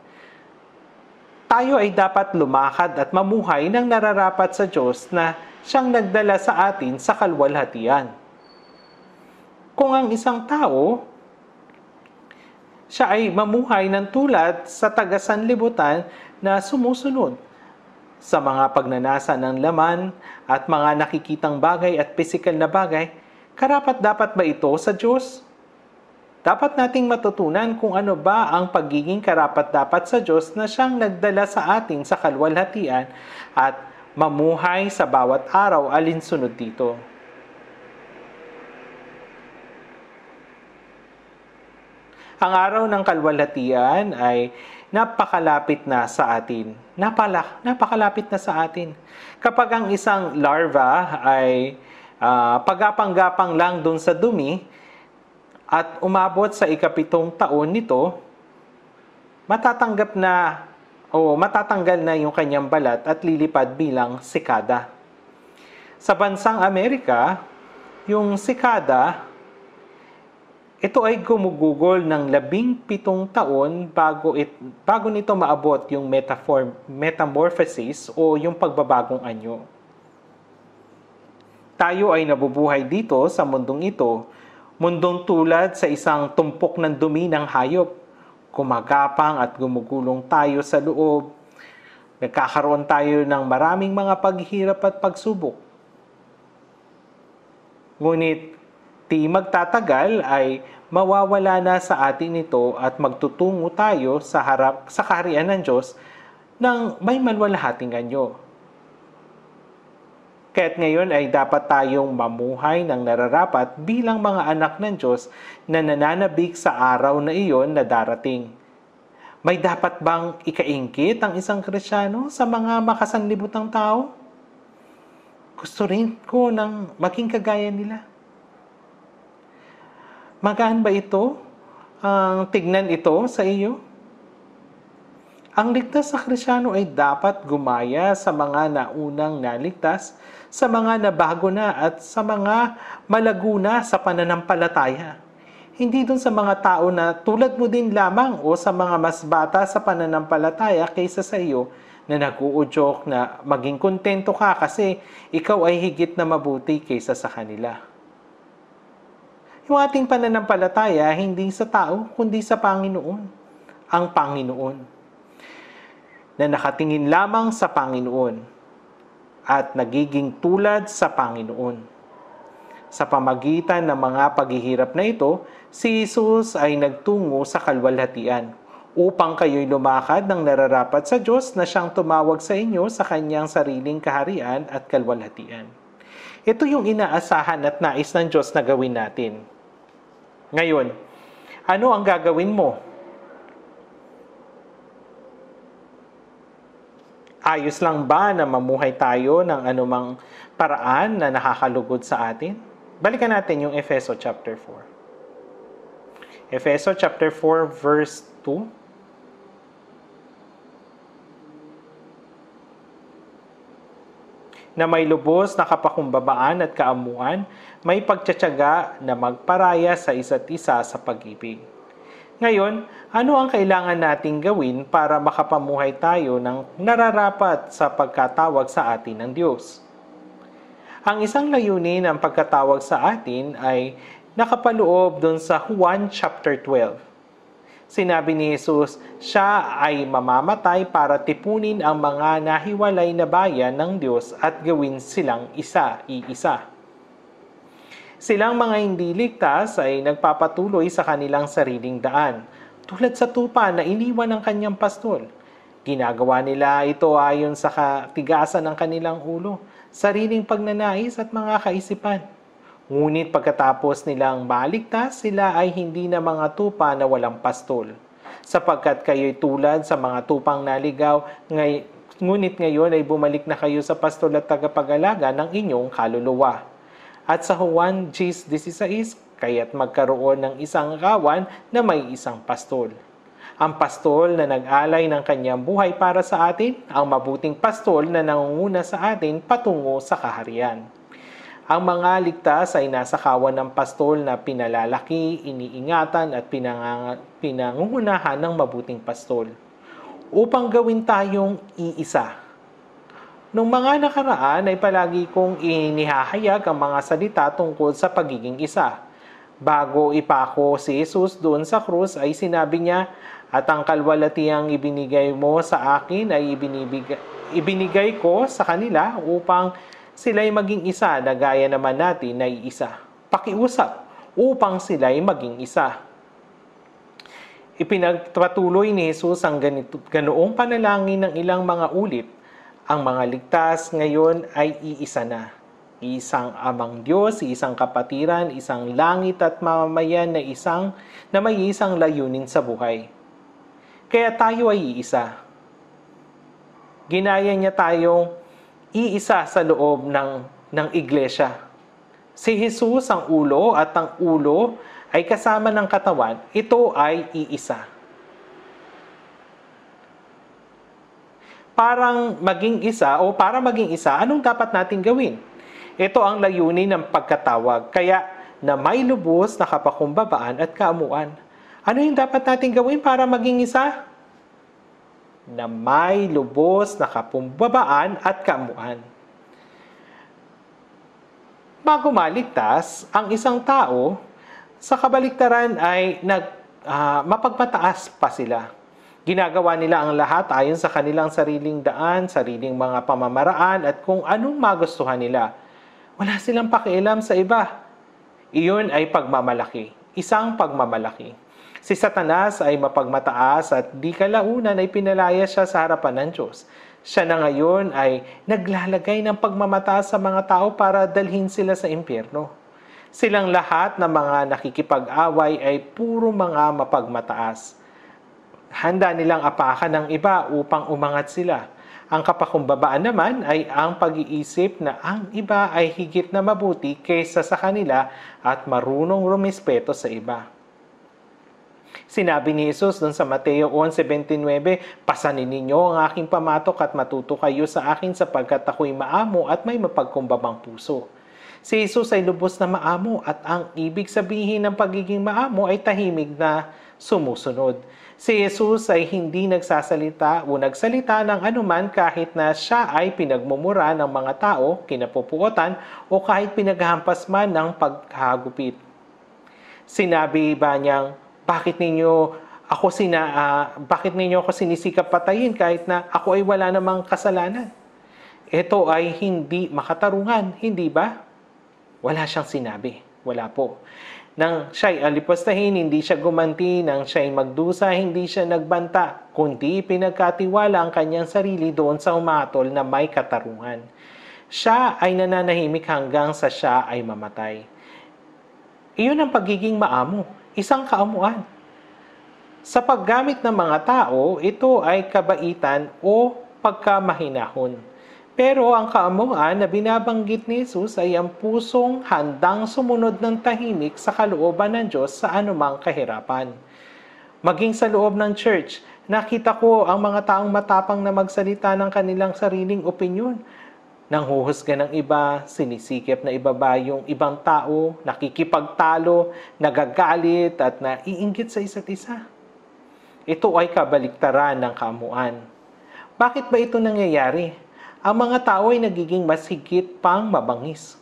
Tayo ay dapat lumakad at mamuhay ng nararapat sa Diyos na siyang nagdala sa atin sa kalwalhatian. Kung ang isang tao, siya ay mamuhay ng tulad sa taga-sanlibutan na sumusunod sa mga pagnanasa ng laman at mga nakikitang bagay at pisikal na bagay, karapat-dapat ba ito sa Diyos? Dapat nating matutunan kung ano ba ang pagiging karapat-dapat sa Diyos na siyang nagdala sa atin sa kalwalhatian at mamuhay sa bawat araw alinsunod dito. Ang araw ng kalwalhatian ay napakalapit na sa atin. Napala, napakalapit na sa atin. Kapag ang isang larva ay uh, pagapang-gapang lang doon sa dumi at umabot sa ikapitong taon nito, matatanggap na o matatanggal na yung kanyang balat at lilipad bilang sikada. Sa bansang Amerika, yung sikada, ito ay gumugugol ng labing pitong taon bago, it, bago nito maabot yung metaform, metamorphosis o yung pagbabagong anyo. Tayo ay nabubuhay dito sa mundong ito, mundong tulad sa isang tumpok ng dumi ng hayop. Gumagapang at gumugulong tayo sa loob. Nagkakaroon tayo ng maraming mga paghihirap at pagsubok. Ngunit di magtatagal ay mawawala na sa atin ito at magtutungo tayo sa harap sa kaharian ng Diyos ng may malwalhating anyo. Kaya't ngayon ay dapat tayong mamuhay ng nararapat bilang mga anak ng Diyos na nananabik sa araw na iyon na darating. May dapat bang ikaingkit ang isang Kristiyano sa mga makasanlibutang tao? Gusto rin ko ng maging kagaya nila. Magaan ba ito? Ang tignan ito sa iyo? Ang ligtas sa Kristiyano ay dapat gumaya sa mga naunang naligtas, sa mga nabago na at sa mga malago na sa pananampalataya. Hindi dun sa mga tao na tulad mo din lamang o sa mga mas bata sa pananampalataya kaysa sa iyo na nag-uudyok na maging kontento ka kasi ikaw ay higit na mabuti kaysa sa kanila. Yung ating pananampalataya, hindi sa tao, kundi sa Panginoon. Ang Panginoon. Na nakatingin lamang sa Panginoon at nagiging tulad sa Panginoon. Sa pamagitan ng mga paghihirap na ito, si Jesus ay nagtungo sa kalwalhatian upang kayo'y lumakad ng nararapat sa Diyos na siyang tumawag sa inyo sa kanyang sariling kaharian at kalwalhatian. Ito yung inaasahan at nais ng Diyos na gawin natin. Ngayon, ano ang gagawin mo? Ayos lang ba na mamuhay tayo ng anumang paraan na nakakalugod sa atin? Balikan natin yung Efeso chapter four. Efeso chapter four verse two. Na may lubos na kapakumbabaan at kaamuan, may pagtsatsaga na magparaya sa isa't isa sa pag-ibig. Ngayon, ano ang kailangan nating gawin para makapamuhay tayo ng nararapat sa pagkatawag sa atin ng Diyos? Ang isang layunin ng pagkatawag sa atin ay nakapaloob doon sa Juan chapter twelve. Sinabi ni Jesus, siya ay mamamatay para tipunin ang mga nahiwalay na bayan ng Diyos at gawin silang isa-iisa. Silang mga hindi ligtas ay nagpapatuloy sa kanilang sariling daan, tulad sa tupa na iniwan ng kanyang pastol. Ginagawa nila ito ayon sa katigasan ng kanilang ulo, sariling pagnanais at mga kaisipan. Ngunit pagkatapos nilang maligtas, sila ay hindi na mga tupa na walang pastol. Sapagkat kayo'y tulad sa mga tupang naligaw, ngay, ngunit ngayon ay bumalik na kayo sa pastol at tagapag-alaga ng inyong kaluluwa. At sa Juan ten sixteen, kaya't magkaroon ng isang kawan na may isang pastol. Ang pastol na nag-alay ng kanyang buhay para sa atin, ang mabuting pastol na nangunguna sa atin patungo sa kaharian. Ang mga ligtas ay nasa kawan ng pastol na pinalalaki, iniingatan at pinang- pinangungunahan ng mabuting pastol upang gawin tayong iisa. Noong mga nakaraan ay palagi kong inihahayag ang mga salita tungkol sa pagiging isa. Bago ipako si Jesus doon sa krus ay sinabi niya, at ang kalwalhatiang ibinigay mo sa akin ay ibinibigay ibinigay ko sa kanila upang sila'y maging isa na gaya naman natin na iisa. Pakiusap upang sila'y maging isa. Ipinagpatuloy ni Jesus ang ganito, ganoong panalangin ng ilang mga ulit. Ang mga ligtas ngayon ay iisa na. Isang amang Diyos, isang kapatiran, isang langit at mamamayan na isang na may isang layunin sa buhay. Kaya tayo ay iisa. Ginaya niya tayong iisa sa loob ng, ng iglesia. Si Jesus ang ulo at ang ulo ay kasama ng katawan. Ito ay iisa. Parang maging isa o para maging isa, anong dapat natin gawin? Ito ang layunin ng pagkatawag. Kaya na may lubos na kapakumbabaan at kaamuan. Ano yung dapat natin gawin para maging isa? Na may lubos na kapumbabaan at kaamuan. Bago maligtas, ang isang tao, sa kabaliktaran ay nag, uh, mapagmataas pa sila. Ginagawa nila ang lahat ayon sa kanilang sariling daan, sariling mga pamamaraan at kung anong magustuhan nila. Wala silang pakialam sa iba. Iyon ay pagmamalaki, isang pagmamalaki. Si Satanas ay mapagmataas at di kalaunan ay pinalaya siya sa harapan ng Diyos. Siya na ngayon ay naglalagay ng pagmamataas sa mga tao para dalhin sila sa impyerno. Silang lahat na mga nakikipag-away ay puro mga mapagmataas. Handa nilang apakan ng iba upang umangat sila. Ang kapakumbabaan naman ay ang pag-iisip na ang iba ay higit na mabuti kaysa sa kanila at marunong rumispeto sa iba. Sinabi ni Jesus doon sa Mateo eleven seventy-nine, "Pasanin ninyo ang aking pamatok at matuto kayo sa akin sapagkat ako'y maamo at may mapagkumbabang puso." Si Jesus ay lubos na maamo at ang ibig sabihin ng pagiging maamo ay tahimik na sumusunod. Si Jesus ay hindi nagsasalita o nagsalita ng anuman kahit na siya ay pinagmumura ng mga tao, kinapupuotan o kahit pinaghampas man ng paghagupit. Sinabi ba niyang, bakit ninyo ako sina uh, bakit ninyo ako sinisikap patayin kahit na ako ay wala namang kasalanan? Ito ay hindi makatarungan, hindi ba? Wala siyang sinabi. Wala po. Nang siya'y alipastahin, hindi siya gumanti. Nang siya'y magdusa, hindi siya nagbanta. Kundi pinagkatiwala ang kanyang sarili doon sa umatol na may katarungan. Siya ay nananahimik hanggang sa siya ay mamatay. Iyon ang pagiging maamo. Isang kaamuan. Sa paggamit ng mga tao, ito ay kabaitan o pagkamahinahon. Pero ang kaamuan na binabanggit ni Jesus ay ang pusong handang sumunod ng tahimik sa kalooban ng Diyos sa anumang kahirapan. Maging sa loob ng church, nakita ko ang mga taong matapang na magsalita ng kanilang sariling opinyon. Nanghuhusga ng iba, sinisikip na ibaba yung ibang tao, nakikipagtalo, nagagalit at naiinggit sa isa't isa. Ito ay kabaliktaran ng kaamuan. Bakit ba ito nangyayari? Ang mga tao ay nagiging mas higit pang mabangis.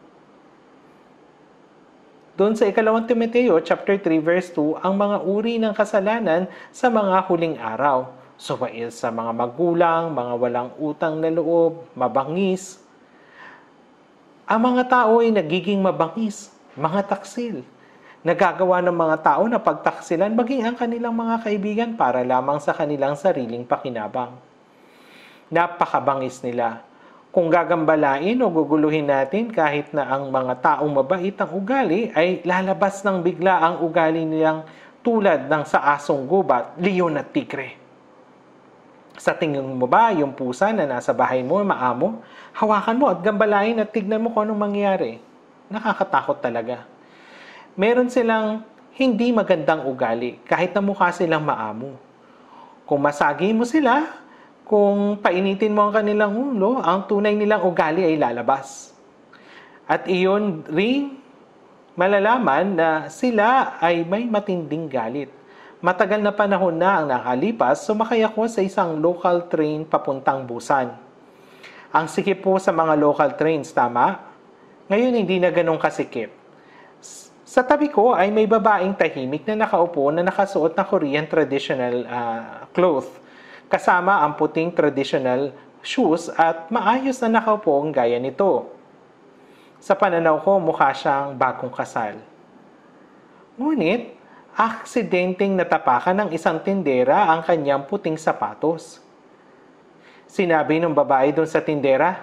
Doon sa ikalawang Timoteo, chapter three, verse two, ang mga uri ng kasalanan sa mga huling araw. Suwail sa mga magulang, mga walang utang na loob, mabangis. Ang mga tao ay nagiging mabangis, mga taksil. Nagagawa ng mga tao na pagtaksilan maging ang kanilang mga kaibigan para lamang sa kanilang sariling pakinabang. Napakabangis nila. Kung gagambalain o guguluhin natin kahit na ang mga taong mabait ang ugali ay lalabas ng bigla ang ugali nilang tulad ng sa asong gubat, leon at tigre. Sa tingin mo ba yung pusa na nasa bahay mo, maamo? Hawakan mo at gambalain at tignan mo kung anong mangyari. Nakakatakot talaga. Meron silang hindi magandang ugali kahit na mukha silang maamo. Kung masagi mo sila, kung painitin mo ang kanilang ulo, ang tunay nilang ugali ay lalabas. At iyon rin malalaman na sila ay may matinding galit. Matagal na panahon na ang nakalipas, sumakay ako sa isang local train papuntang Busan. Ang sikip po sa mga local trains, tama? Ngayon hindi na ganun kasikip. Sa tabi ko ay may babaeng tahimik na nakaupo na nakasuot na Korean traditional uh, cloth. Kasama ang puting traditional shoes at maayos na nakaupo ang gaya nito. Sa pananaw ko, mukha siyang bagong kasal. Ngunit, aksidenteng natapakan ng isang tindera ang kanyang puting sapatos. Sinabi ng babae doon sa tindera,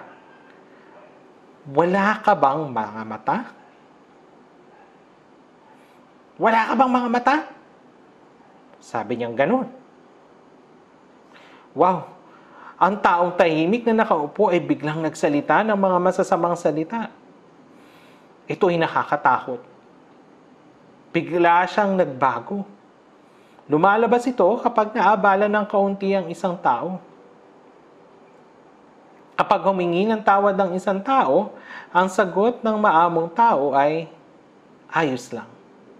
"Wala ka bang mga mata? Wala ka bang mga mata?" Sabi niyang ganun. Wow! Ang taong tahimik na nakaupo ay biglang nagsalita ng mga masasamang salita. Ito ay nakakatakot. Bigla siyang nagbago. Lumalabas ito kapag naabala ng kaunti ang isang tao. Kapag humingi ng tawad ng isang tao, ang sagot ng maamong tao ay, ayos lang.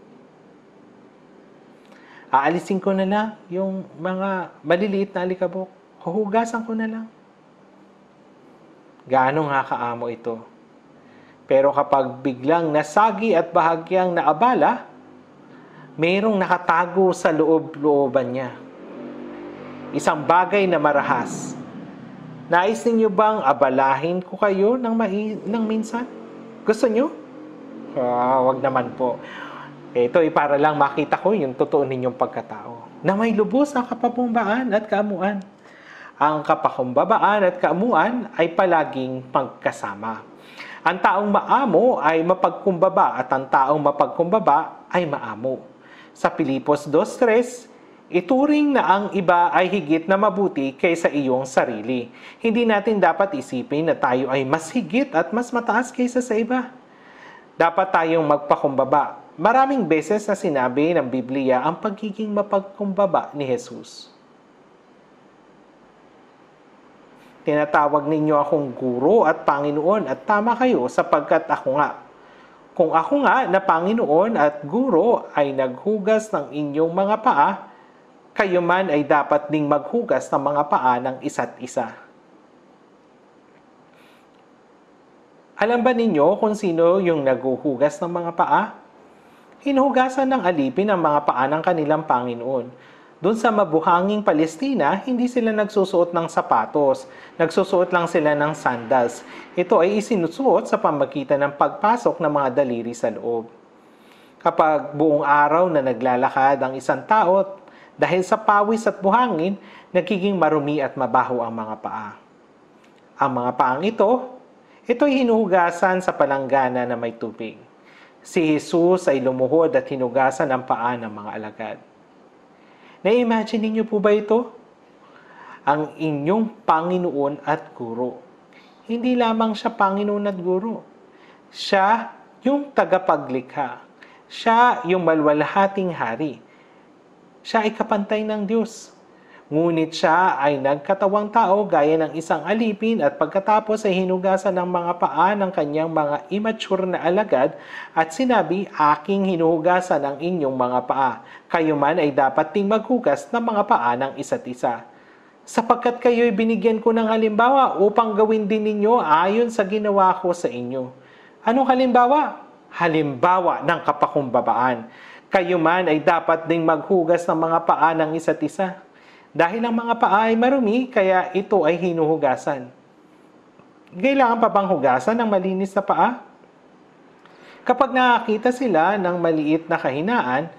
Aalisin ko na lang yung mga maliliit na alikabok. Huhugasan ko na lang. Gaano nga kaamo ito? Pero kapag biglang nasagi at bahagyang naabala, mayroong nakatago sa loob-looban niya. Isang bagay na marahas. Nais ninyo bang abalahin ko kayo ng, mai- ng minsan? Gusto nyo? Ah, wag naman po. Ito ay para lang makita ko yung totoo ninyong pagkatao. Na may lubos ang kapakumbabaan at kaamuan. Ang kapakumbabaan at kaamuan ay palaging pagkasama. Ang taong maamo ay mapagkumbaba at ang taong mapagkumbaba ay maamo. Sa Pilipos two three, ituring na ang iba ay higit na mabuti kaysa iyong sarili. Hindi natin dapat isipin na tayo ay mas higit at mas mataas kaysa sa iba. Dapat tayong magpakumbaba. Maraming beses na sinabi ng Biblia ang pagiging mapagkumbaba ni Jesus. Tinatawag ninyo akong guro at Panginoon at tama kayo sapagkat ako nga. Kung ako nga na Panginoon at guro ay naghugas ng inyong mga paa, kayo man ay dapat ding maghugas ng mga paa ng isa't isa. Alam ba ninyo kung sino yung naghuhugas ng mga paa? Hinuhugasan ng alipin ang mga paa ng kanilang Panginoon. Doon sa mabuhanging Palestina, hindi sila nagsusuot ng sapatos. Nagsusuot lang sila ng sandals. Ito ay isinusuot sa pamagitan ng pagpasok ng mga daliri sa loob. Kapag buong araw na naglalakad ang isang tao, dahil sa pawis at buhangin, nagiging marumi at mabaho ang mga paa. Ang mga paang ito, ito ay hinuhugasan sa palanggana na may tubig. Si Jesus ay lumuhod at hinugasan ang paa ng mga alagad. Na-imagine niyo po ba ito? Ang inyong Panginoon at Guro. Hindi lamang siya Panginoon at Guro. Siya yung tagapaglikha. Siya yung malwalhating hari. Siya ay kapantay ng Diyos. Ngunit siya ay nagkatawang tao gaya ng isang alipin at pagkatapos ay hinugasan ng mga paa ng kanyang mga immature na alagad at sinabi, aking hinuhugasan ang inyong mga paa. Kayo man ay dapat ding maghugas ng mga paa ng isa't isa. Sapagkat kayo'y binigyan ko ng halimbawa upang gawin din ninyo ayon sa ginawa ko sa inyo. Anong halimbawa? Halimbawa ng kapakumbabaan. Kayo man ay dapat ding maghugas ng mga paa ng isa't isa. Dahil ang mga paa ay marumi, kaya ito ay hinuhugasan. Kailangan pa bang hugasan ng malinis na paa? Kapag nakakita sila ng maliit na kahinaan,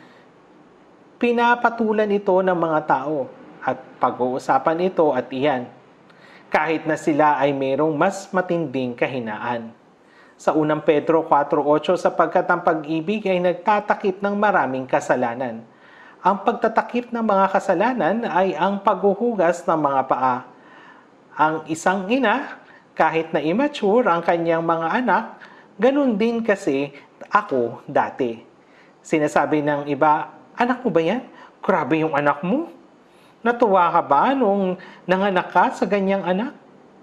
pinapatulan ito ng mga tao at pag-uusapan ito at iyan, kahit na sila ay mayroong mas matinding kahinaan. Sa unang Pedro four eight, sapagkat ang pag-ibig ay nagtatakip ng maraming kasalanan. Ang pagtatakip ng mga kasalanan ay ang paghuhugas ng mga paa. Ang isang ina, kahit na immature ang kanyang mga anak, ganun din kasi ako dati. Sinasabi ng iba, anak mo ba yan? Grabe yung anak mo. Natuwa ka ba nung nanganak ka sa ganyang anak?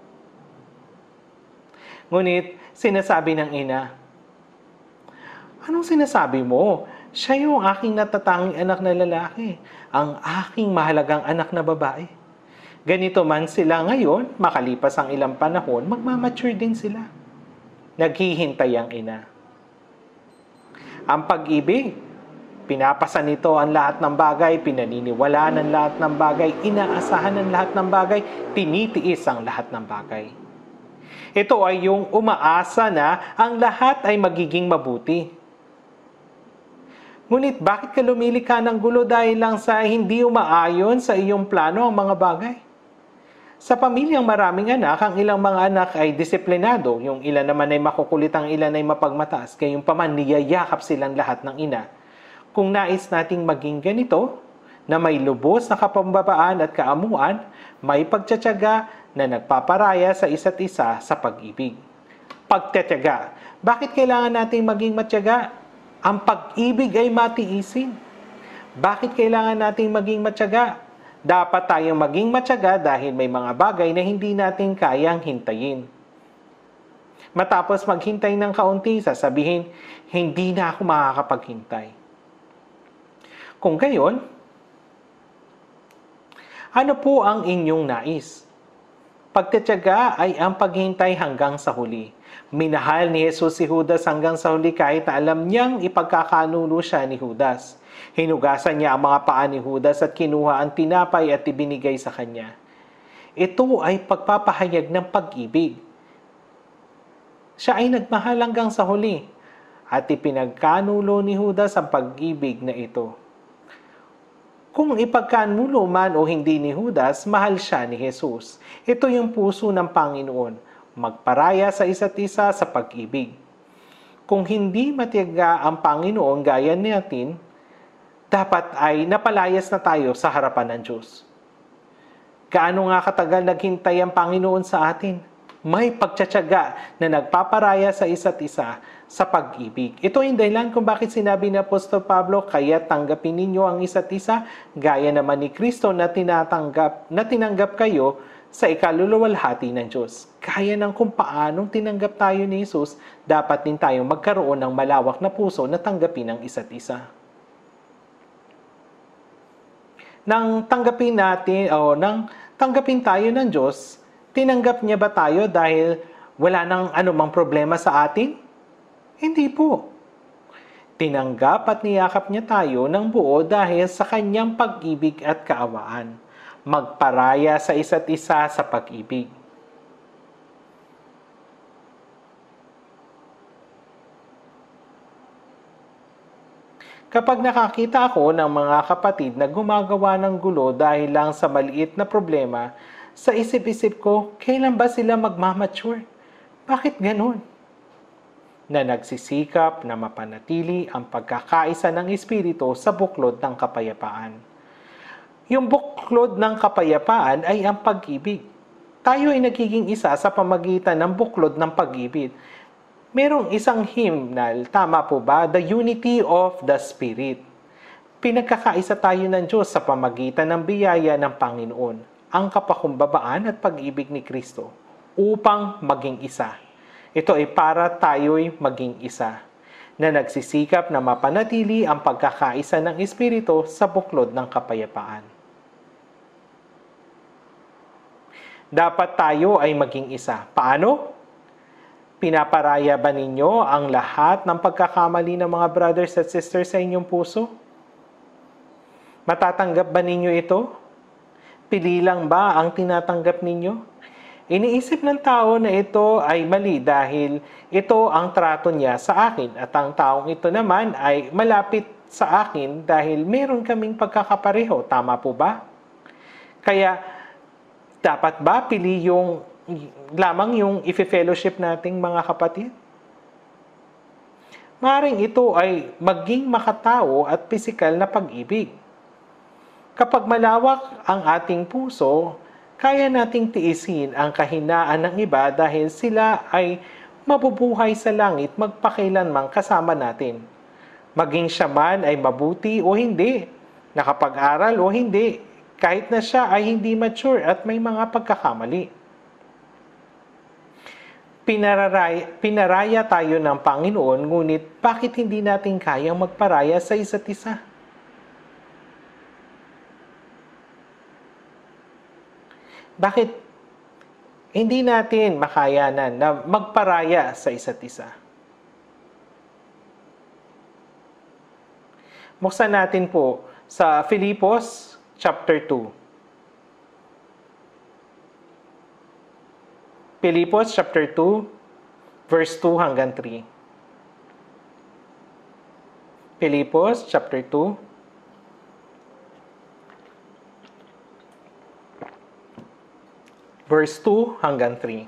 Ngunit sinasabi ng ina, anong sinasabi mo? Siya yung aking natatanging anak na lalaki, ang aking mahalagang anak na babae. Ganito man sila ngayon, makalipas ang ilang panahon, magmamature din sila. Naghihintay ang ina. Ang pag-ibig Pinapasa nito ang lahat ng bagay, pinaniniwalaan ang lahat ng bagay, inaasahan ang lahat ng bagay, tinitiis ang lahat ng bagay. Ito ay yung umaasa na ang lahat ay magiging mabuti. Ngunit bakit ka lumilikha ng gulo dahil lang sa hindi umaayon sa iyong plano ang mga bagay? Sa pamilyang maraming anak, ang ilang mga anak ay disiplinado, yung ilan naman ay makukulit, ang ilan ay mapagmataas, gayong paman niyayakap silang lahat ng ina. Kung nais nating maging ganito, na may lubos na kapambabaan at kaamuan, may pagtsatsaga na nagpaparaya sa isa't isa sa pag-ibig. Pagtsatsaga. Bakit kailangan nating maging matyaga? Ang pag-ibig ay matiisin. Bakit kailangan nating maging matyaga? Dapat tayong maging matyaga dahil may mga bagay na hindi natin kayang hintayin. Matapos maghintay ng kaunti, sasabihin, hindi na ako makakapaghintay. Kung gayon, ano po ang inyong nais? Pagtatyaga ay ang paghintay hanggang sa huli. Minahal ni Jesus si Judas hanggang sa huli kahit na alam niyang ipagkakanulo siya ni Judas. Hinugasan niya ang mga paa ni Judas at kinuha ang tinapay at ibinigay sa kanya. Ito ay pagpapahayag ng pag-ibig. Siya ay nagmahal hanggang sa huli at ipinagkanulo ni Judas ang pag-ibig na ito. Kung ipagkanulo man o hindi ni Judas, mahal siya ni Jesus. Ito yung puso ng Panginoon, magparaya sa isa't isa sa pag-ibig. Kung hindi matiyaga ang Panginoon gaya natin, dapat ay napalayas na tayo sa harapan ng Diyos. Gaano nga katagal naghintay ang Panginoon sa atin? May pagtsatsaga na nagpaparaya sa isa't isa sa pag-ibig. Ito yung dahilan kung bakit sinabi ni Apostol Pablo, kaya tanggapin ninyo ang isa't isa, gaya naman ni Kristo na tinatanggap, na tinanggap kayo sa ikaluluwalhati ng Diyos. Kaya ng kung paanong tinanggap tayo ni Jesus, dapat din tayo magkaroon ng malawak na puso na tanggapin ang isa't isa. Nang tanggapin natin, o nang tanggapin tayo ng Diyos, tinanggap niya ba tayo dahil wala nang anumang problema sa atin? Hindi po. Tinanggap at niyakap niya tayo ng buo dahil sa kanyang pag-ibig at kaawaan. Magparaya sa isa't isa sa pag-ibig. Kapag nakakita ako ng mga kapatid na gumagawa ng gulo dahil lang sa maliit na problema, sa isip-isip ko, kailan ba sila magmamature? Bakit ganun? Na nagsisikap na mapanatili ang pagkakaisa ng Espiritu sa buklod ng kapayapaan. Yung buklod ng kapayapaan ay ang pag-ibig. Tayo ay nagiging isa sa pamagitan ng buklod ng pag-ibig. Merong isang hymnal, tama po ba? The unity of the Spirit. Pinagkakaisa tayo ng Diyos sa pamagitan ng biyaya ng Panginoon, ang kapakumbabaan at pag-ibig ni Kristo, upang maging isa. Ito ay para tayo'y maging isa, na nagsisikap na mapanatili ang pagkakaisa ng Espiritu sa buklod ng kapayapaan. Dapat tayo ay maging isa. Paano? Pinaparaya ba ninyo ang lahat ng pagkakamali ng mga brothers at sisters sa inyong puso? Matatanggap ba ninyo ito? Pili lang ba ang tinatanggap ninyo? Iniisip ng tao na ito ay mali dahil ito ang trato niya sa akin at ang taong ito naman ay malapit sa akin dahil meron kaming pagkakapareho. Tama po ba? Kaya dapat ba pili yung lamang yung ife-fellowship nating mga kapatid? Maring ito ay maging makatao at pisikal na pag-ibig. Kapag malawak ang ating puso, kaya nating tiisin ang kahinaan ng iba dahil sila ay mabubuhay sa langit magpakailanman kasama natin. Maging siya man ay mabuti o hindi, nakapag-aral o hindi, kahit na siya ay hindi mature at may mga pagkakamali. Pinaraya, pinaraya tayo ng Panginoon, ngunit bakit hindi natin kayang magparaya sa isa't isa? Bakit hindi natin makayanan na magparaya sa isa't isa? Buksan natin po sa Filipos chapter two. Filipos chapter two, verse two hanggang three. Filipos chapter two, verse two hanggang three.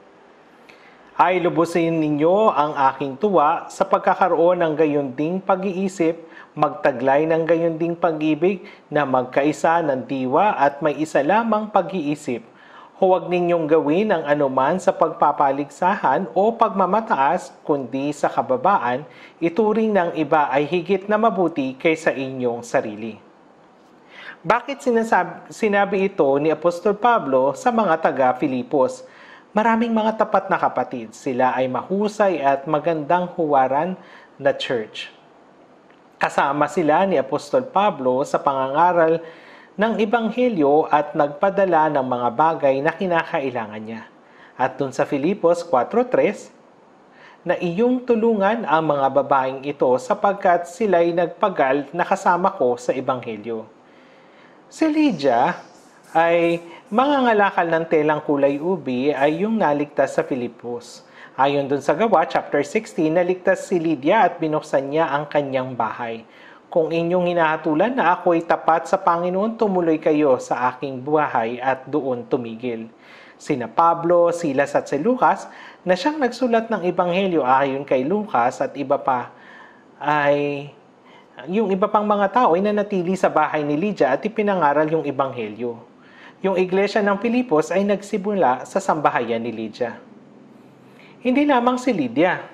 Ay lubusin ninyo ang aking tuwa sa pagkakaroon ng gayunding pag-iisip, magtaglay ng gayunding pag-ibig na magkaisa ng diwa at may isa lamang pag-iisip. Huwag ninyong gawin ang anuman sa pagpapaligsahan o pagmamataas, kundi sa kababaan, ituring ng iba ay higit na mabuti kaysa inyong sarili. Bakit sinasabi, sinabi ito ni Apostol Pablo sa mga taga-Filipos? Maraming mga tapat na kapatid. Sila ay mahusay at magandang huwaran na church. Kasama sila ni Apostol Pablo sa pangangaral ng Ebanghelyo at nagpadala ng mga bagay na kinakailangan niya. At dun sa Filipos four three, na iyong tulungan ang mga babaeng ito sapagkat sila'y nagpagal na kasama ko sa Ebanghelyo. Si Lydia ay mangangalakal ng telang kulay ubi ay yung naligtas sa Filipos. Ayon dun sa Gawa, chapter sixteen, naligtas si Lydia at binuksan niya ang kanyang bahay. Kung inyong hinahatulan na ako'y tapat sa Panginoon, tumuloy kayo sa aking buhay at doon tumigil. Sina Pablo, Silas at si Lucas na siyang nagsulat ng Ebanghelyo ayon kay Lucas at iba pa ay yung iba pang mga tao ay nanatili sa bahay ni Lydia at ipinangaral yung Ebanghelyo. Yung iglesia ng Filipos ay nagsimula sa sambahayan ni Lydia. Hindi lamang si Lydia,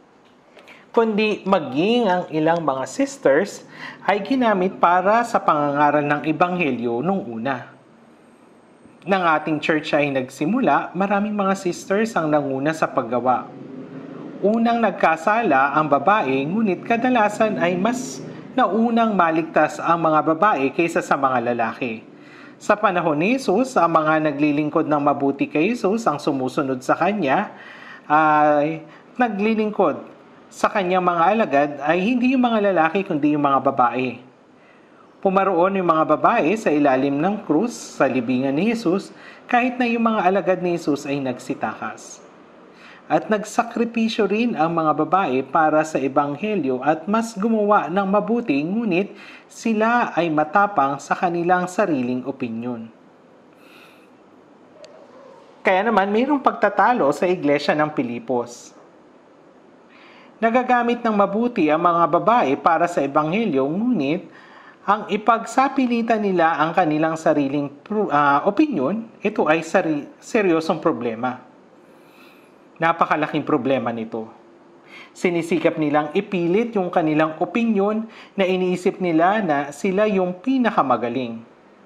kundi maging ang ilang mga sisters ay ginamit para sa pangangaral ng Ebanghelyo nung una. Nang ating church ay nagsimula, maraming mga sisters ang nanguna sa paggawa. Unang nagkasala ang babae, ngunit kadalasan ay mas naunang maligtas ang mga babae kaysa sa mga lalaki. Sa panahon ni Jesus, ang mga naglilingkod ng mabuti kay Jesus, ang sumusunod sa Kanya, ay naglilingkod sa Kanyang mga alagad ay hindi yung mga lalaki kundi yung mga babae. Pumaroon yung mga babae sa ilalim ng krus sa libingan ni Jesus kahit na yung mga alagad ni Jesus ay nagsitakas. At nagsakripisyo rin ang mga babae para sa Ebanghelyo at mas gumawa ng mabuti, ngunit sila ay matapang sa kanilang sariling opinyon. Kaya naman mayroong pagtatalo sa iglesia ng Filipos. Nagagamit ng mabuti ang mga babae para sa Ebanghelyo, ngunit ang ipagsapilitan nila ang kanilang sariling uh, opinyon, ito ay sari- seryosong problema. Napakalaking problema nito. Sinisikap nilang ipilit yung kanilang opinyon na iniisip nila na sila yung pinakamagaling.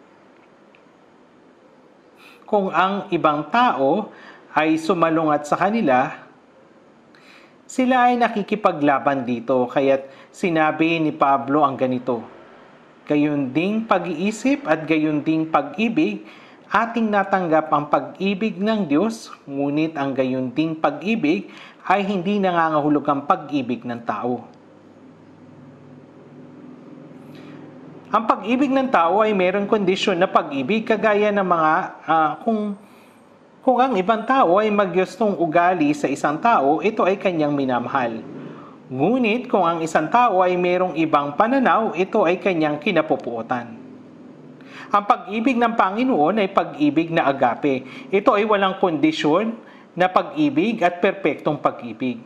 Kung ang ibang tao ay sumalungat sa kanila, sila ay nakikipaglaban dito, kaya't sinabi ni Pablo ang ganito, "Gayunding pag-iisip at gayunding pag-ibig, ating natanggap ang pag-ibig ng Diyos, ngunit ang gayunding pag-ibig ay hindi nangangahulugang pag-ibig ng tao." Ang pag-ibig ng tao ay mayroong kondisyon na pag-ibig kagaya ng mga uh, kung kung ang ibang tao ay magyustong ugali sa isang tao, ito ay kanyang minamahal. Ngunit kung ang isang tao ay mayroong ibang pananaw, ito ay kanyang kinapupuotan. Ang pag-ibig ng Panginoon ay pag-ibig na agape. Ito ay walang kondisyon na pag-ibig at perpektong pag-ibig.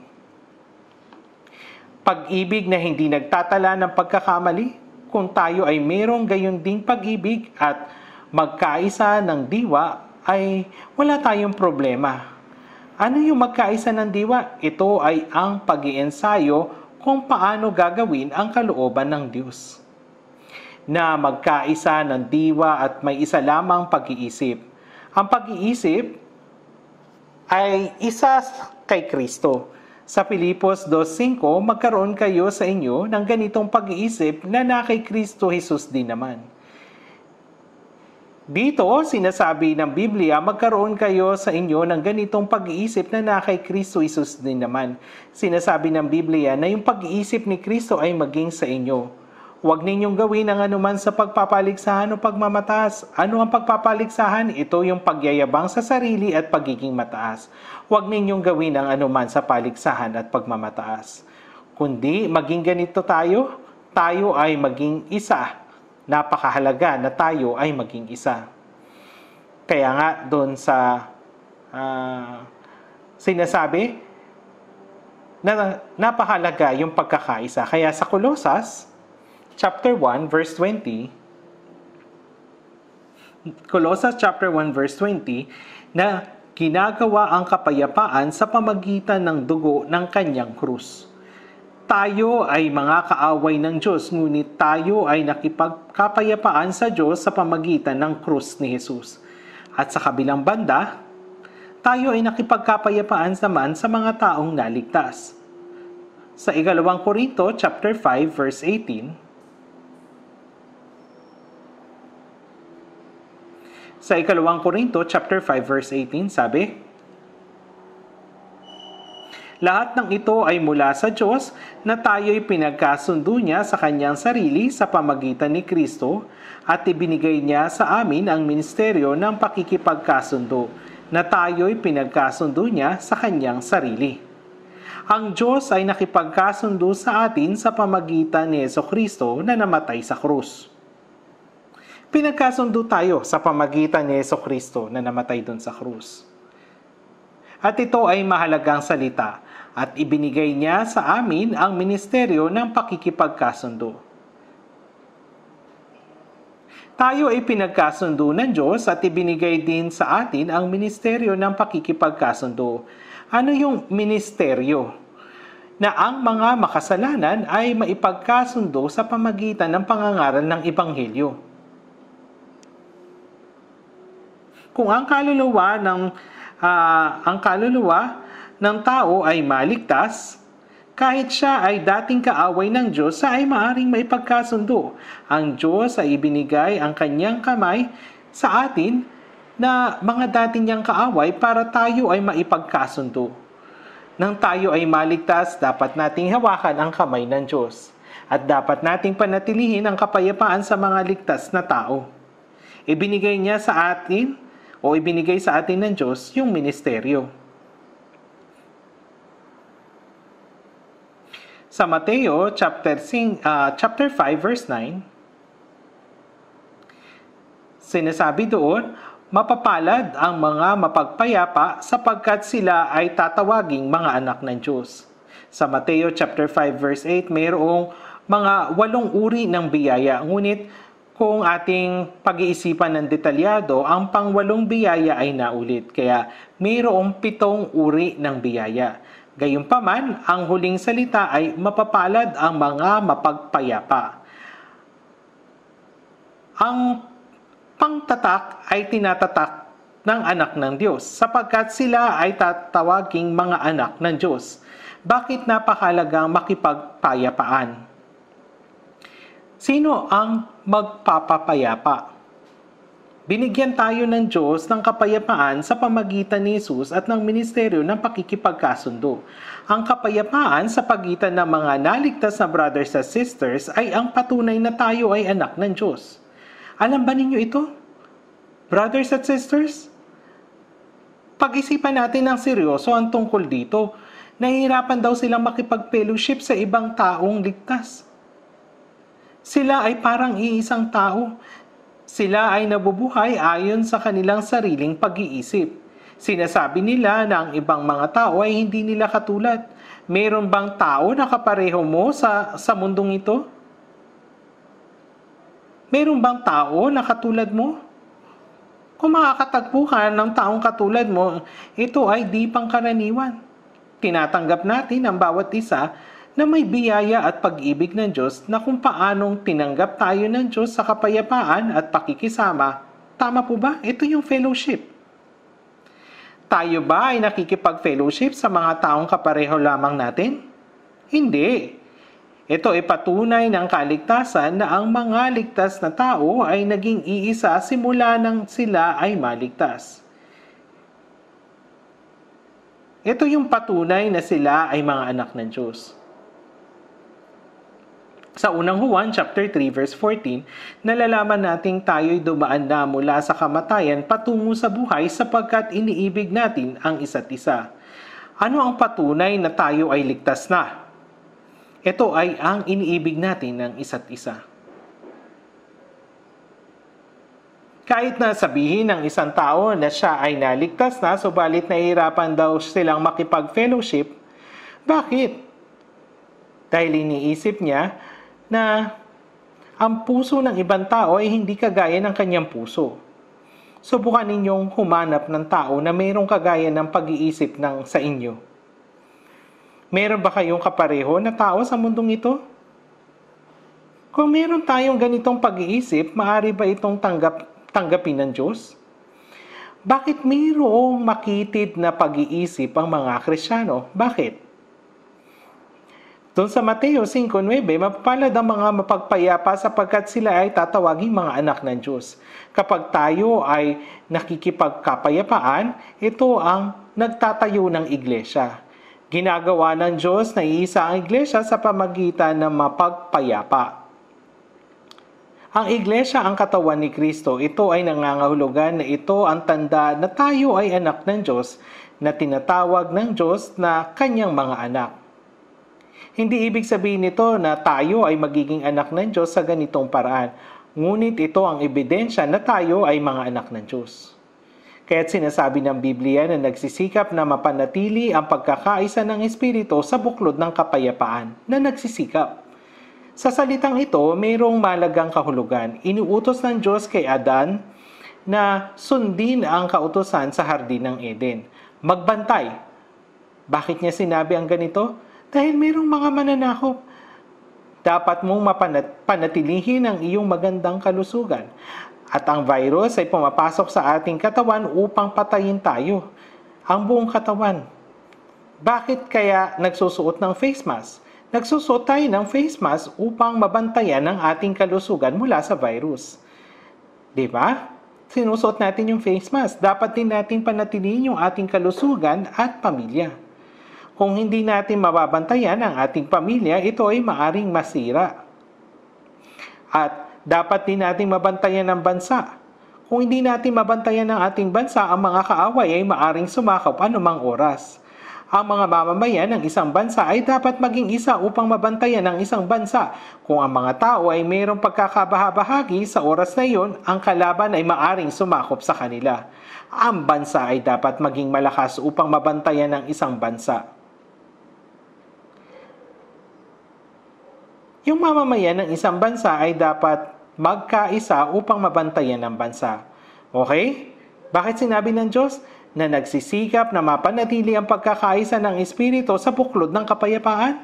Pag-ibig na hindi nagtatala ng pagkakamali, kung tayo ay mayroong gayunding pag-ibig at magkaisa ng diwa, ay wala tayong problema. Ano yung magkaisa ng diwa? Ito ay ang pag-iensayo kung paano gagawin ang kalooban ng Diyos. Na magkaisa ng diwa at may isa lamang pag-iisip. Ang pag-iisip ay isa kay Kristo. Sa Filipos two five, magkaroon kayo sa inyo ng ganitong pag-iisip na na kay Kristo Jesus din naman. Dito, sinasabi ng Biblia, magkaroon kayo sa inyo ng ganitong pag-iisip na na kay Kristo Jesus din naman. Sinasabi ng Biblia na yung pag-iisip ni Kristo ay maging sa inyo. Huwag ninyong gawin ang anuman sa pagpapaligsahan o pagmamataas. Ano ang pagpapaligsahan? Ito yung pagyayabang sa sarili at pagiging mataas. Huwag ninyong gawin ang anuman sa paligsahan at pagmamataas. Kundi maging ganito tayo, tayo ay maging isa. Napakahalaga na tayo ay maging isa. Kaya nga doon sa uh, sinasabi na napakahalaga yung pagkakaisa. Kaya sa Colosas chapter one verse twenty, Colosas chapter one verse twenty, na ginagawa ang kapayapaan sa pamagitan ng dugo ng kanyang krus. Tayo ay mga kaaway ng Diyos, ngunit tayo ay nakipagkapayapaan sa Diyos sa pamagitan ng krus ni Jesus. At sa kabilang banda, tayo ay nakipagkapayapaan naman sa mga taong naligtas. Sa ikalawang Korinto chapter five verse eighteen, Sa ikalawang Korinto chapter five verse eighteen, sabi, lahat ng ito ay mula sa Diyos na tayo'y pinagkasundo niya sa kanyang sarili sa pamagitan ni Kristo at ibinigay niya sa amin ang ministeryo ng pakikipagkasundo na tayo'y pinagkasundo niya sa kanyang sarili. Ang Diyos ay nakipagkasundo sa atin sa pamagitan ni Jesucristo na namatay sa krus. Pinagkasundo tayo sa pamagitan ni Jesucristo na namatay doon sa krus. At ito ay mahalagang salita at ibinigay niya sa amin ang ministeryo ng pakikipagkasundo. Tayo ay pinagkasundo ng Diyos at ibinigay din sa atin ang ministeryo ng pakikipagkasundo. Ano yung ministeryo? Na ang mga makasalanan ay maipagkasundo sa pamagitan ng pangangaral ng Ebanghelyo. Kung ang kaluluwa ng uh, ang kaluluwa ng tao ay maligtas, kahit siya ay dating kaaway ng Diyos, ay maaring maipagkasundo. Ang Diyos ay ibinigay ang kanyang kamay sa atin na mga dating niyang kaaway para tayo ay maipagkasundo. Nang tayo ay maligtas, dapat nating hawakan ang kamay ng Diyos. At dapat nating panatilihin ang kapayapaan sa mga ligtas na tao. Ibinigay niya sa atin o ibinigay sa atin ng Diyos yung ministeryo. Sa Mateo chapter five verse nine, sinasabi doon, mapapalad ang mga mapagpayapa sapagkat sila ay tatawaging mga anak ng Diyos. Sa Mateo chapter five verse eight, mayroong mga walong uri ng biyaya. Ngunit kung ating pag-iisipan ng detalyado, ang pangwalong biyaya ay naulit. Kaya mayroong pitong uri ng biyaya. Gayunpaman, ang huling salita ay mapapalad ang mga mapagpayapa. Ang pangtatak ay tinatatak ng anak ng Diyos sapagkat sila ay tatawaging mga anak ng Diyos. Bakit napakahalagang makipagpayapaan? Sino ang magpapapayapa? Binigyan tayo ng Diyos ng kapayapaan sa pamagitan ni Jesus at ng ministeryo ng pakikipagkasundo. Ang kapayapaan sa pagitan ng mga naligtas na brothers at sisters ay ang patunay na tayo ay anak ng Diyos. Alam ba ninyo ito? Brothers at sisters? Pag-isipan natin ng seryoso ang tungkol dito. Nahihirapan daw silang makipag-fellowship sa ibang taong ligtas. Sila ay parang iisang tao. Sila ay nabubuhay ayon sa kanilang sariling pag-iisip. Sinasabi nila na ang ibang mga tao ay hindi nila katulad. Meron bang tao na kapareho mo sa, sa mundong ito? Meron bang tao na katulad mo? Kung makakatagpo ka ng taong katulad mo, ito ay di pangkaraniwan. Tinatanggap natin ang bawat isa na may biyaya at pag-ibig ng Diyos na kung paanong tinanggap tayo ng Diyos sa kapayapaan at pakikisama. Tama po ba? Ito yung fellowship. Tayo ba ay nakikipag-fellowship sa mga taong kapareho lamang natin? Hindi. Ito ay patunay ng kaligtasan na ang mga ligtas na tao ay naging iisa simula nang sila ay maligtas. Ito yung patunay na sila ay mga anak ng Diyos. Sa unang Juan chapter three verse fourteen, nalalaman nating tayo'y dumaan na mula sa kamatayan patungo sa buhay sapagkat iniibig natin ang isa't isa. Ano ang patunay na tayo ay ligtas na? Ito ay ang iniibig natin ng isa't isa. Kahit na sabihin ng isang tao na siya ay naligtas na, subalit nahihirapan daw silang makipag-fellowship, bakit? Dahil iniisip niya na ang puso ng ibang tao ay hindi kagaya ng kanyang puso. Subukan ninyong humanap ng tao na mayroong kagaya ng pag-iisip ng sa inyo. Meron ba kayong kapareho na tao sa mundong ito? Kung meron tayong ganitong pag-iisip, maaari ba itong tanggap, tanggapin ng Diyos? Bakit mayroong makitid na pag-iisip ang mga Kristiyano? Bakit? Doon sa Mateo five nine, mapapalad ang mga mapagpayapa sapagkat sila ay tatawaging mga anak ng Diyos. Kapag tayo ay nakikipagkapayapaan, ito ang nagtatayo ng iglesia. Ginagawa ng Diyos na iisa ang iglesia sa pamagitan ng mapagpayapa. Ang iglesia ang katawan ni Kristo. Ito ay nangangahulugan na ito ang tanda na tayo ay anak ng Diyos na tinatawag ng Diyos na kanyang mga anak. Hindi ibig sabihin nito na tayo ay magiging anak ng Diyos sa ganitong paraan. Ngunit ito ang ebidensya na tayo ay mga anak ng Diyos. Kaya't sinasabi ng Biblia na nagsisikap na mapanatili ang pagkakaisa ng Espiritu sa buklod ng kapayapaan na nagsisikap. Sa salitang ito, mayroong malagang kahulugan. Inuutos ng Diyos kay Adan na sundin ang kautusan sa Hardin ng Eden. Magbantay. Bakit niya sinabi ang ganito? Dahil mayroong mga mananakop. Dapat mong mapanatilihin ang iyong magandang kalusugan. At ang virus ay pumapasok sa ating katawan upang patayin tayo. Ang buong katawan. Bakit kaya nagsusuot ng face mask? Nagsusuot tayo ng face mask upang mabantayan ang ating kalusugan mula sa virus. Diba? Sinusuot natin yung face mask. Dapat din natin panatilihin yung ating kalusugan at pamilya. Kung hindi natin mababantayan ang ating pamilya, ito ay maaring masira. At dapat din natin mabantayan ang bansa. Kung hindi natin mabantayan ang ating bansa, ang mga kaaway ay maaring sumakop anumang oras. Ang mga mamamayan ng isang bansa ay dapat maging isa upang mabantayan ang isang bansa. Kung ang mga tao ay mayroong pagkakabahabahagi sa oras na iyon, ang kalaban ay maaring sumakop sa kanila. Ang bansa ay dapat maging malakas upang mabantayan ang isang bansa. Yung mamamayan ng isang bansa ay dapat magkaisa upang mabantayan ang bansa. Okay? Bakit sinabi ng Diyos na nagsisikap na mapanatili ang pagkakaisa ng Espiritu sa buklod ng kapayapaan?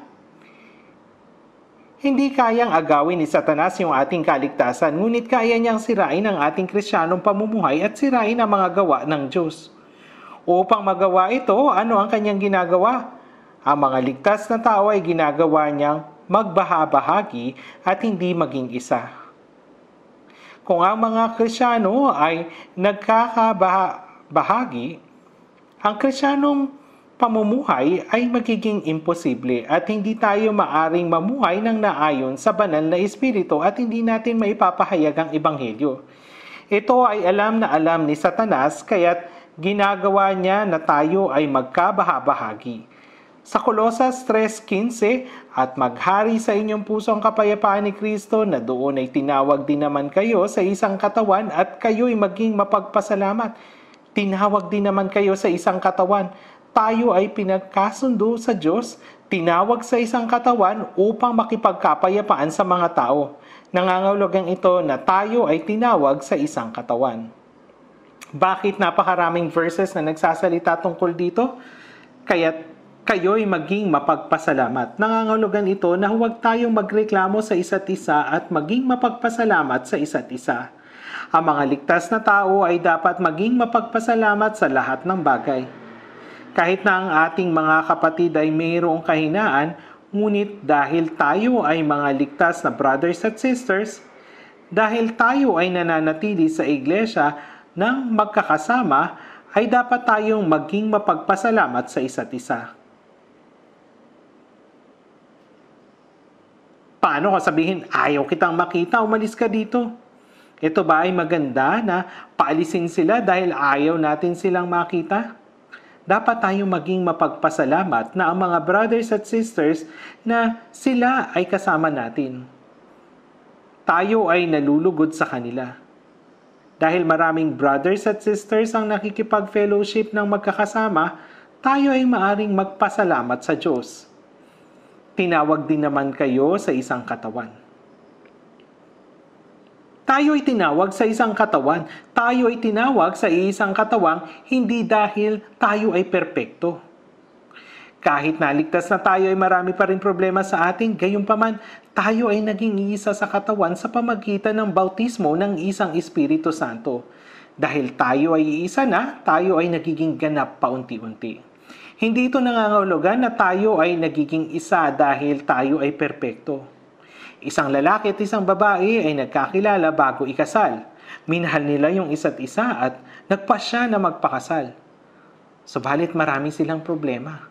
Hindi kayang agawin ni Satanas yung ating kaligtasan, ngunit kaya niyang sirain ang ating Kristiyanong pamumuhay at sirain ang mga gawa ng Diyos. Upang magawa ito, ano ang kanyang ginagawa? Ang mga ligtas na tao ay ginagawa niyang magbahabahagi at hindi maging isa. Kung ang mga Kristiyano ay nagkakabahagi, ang Kristiyanong pamumuhay ay magiging imposible at hindi tayo maaring mamuhay ng naayon sa banal na Espiritu at hindi natin maipapahayag ang Ebanghelyo. Ito ay alam na alam ni Satanas kaya't ginagawa niya na tayo ay magkabahabahagi. Sa Colosas three fifteen, at maghari sa inyong puso ang kapayapaan ni Kristo na doon ay tinawag din naman kayo sa isang katawan at kayo'y maging mapagpasalamat. Tinawag din naman kayo sa isang katawan. Tayo ay pinagkasundo sa Diyos, tinawag sa isang katawan upang makipagkapayapaan sa mga tao. Nangangahulugan ito na tayo ay tinawag sa isang katawan. Bakit napakaraming verses na nagsasalita tungkol dito? Kaya't kayo'y maging mapagpasalamat. Nangangahulugan ito na huwag tayong magreklamo sa isa't isa at maging mapagpasalamat sa isa't isa. Ang mga ligtas na tao ay dapat maging mapagpasalamat sa lahat ng bagay. Kahit na ang ating mga kapatid ay mayroong kahinaan, ngunit dahil tayo ay mga ligtas na brothers at sisters, dahil tayo ay nananatili sa iglesia ng magkakasama, ay dapat tayong maging mapagpasalamat sa isa't isa. Paano kung sabihin, ayaw kitang makita, umalis ka dito? Ito ba ay maganda na paalisin sila dahil ayaw natin silang makita? Dapat tayong maging mapagpasalamat na ang mga brothers at sisters na sila ay kasama natin. Tayo ay nalulugod sa kanila. Dahil maraming brothers at sisters ang nakikipag-fellowship ng magkakasama, tayo ay maaring magpasalamat sa Diyos. Tinawag din naman kayo sa isang katawan. Tayo ay tinawag sa isang katawan. Tayo ay tinawag sa isang katawang hindi dahil tayo ay perpekto. Kahit naligtas na tayo ay marami pa rin problema sa atin, gayunpaman tayo ay naging isa sa katawan sa pamagitan ng bautismo ng isang Espiritu Santo. Dahil tayo ay isa na, tayo ay nagiging ganap paunti-unti. Hindi ito nangangahulugan na tayo ay nagiging isa dahil tayo ay perpekto. Isang lalaki at isang babae ay nagkakilala bago ikasal. Minahal nila yung isa't isa at nagpasya na magpakasal. Subalit marami silang problema.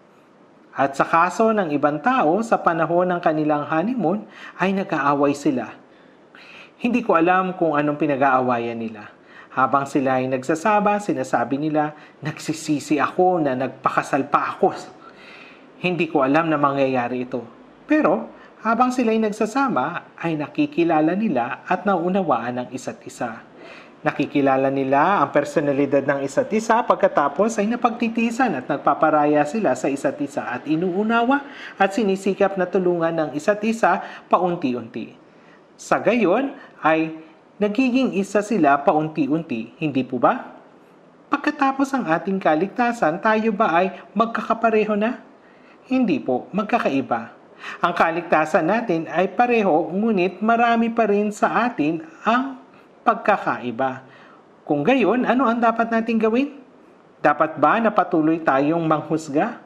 At sa kaso ng ibang tao, sa panahon ng kanilang honeymoon, ay nag-aaway sila. Hindi ko alam kung anong pinag-aawayan nila. Habang sila ay nagsasaba, sinasabi nila, nagsisisi ako na nagpakasal pa ako. Hindi ko alam na mangyayari ito. Pero, habang sila ay nagsasama, ay nakikilala nila at naunawaan ang isa't isa. Nakikilala nila ang personalidad ng isa't isa, pagkatapos ay napagtitisan at nagpaparaya sila sa isa't isa at inuunawa at sinisikap na tulungan ng isa't isa paunti-unti. Sa gayon ay nagiging isa sila paunti-unti, hindi po ba? Pagkatapos ang ating kaligtasan, tayo ba ay magkakapareho na? Hindi po, magkakaiba. Ang kaligtasan natin ay pareho, ngunit marami pa rin sa atin ang pagkakaiba. Kung gayon, ano ang dapat nating gawin? Dapat ba na patuloy tayong manghusga?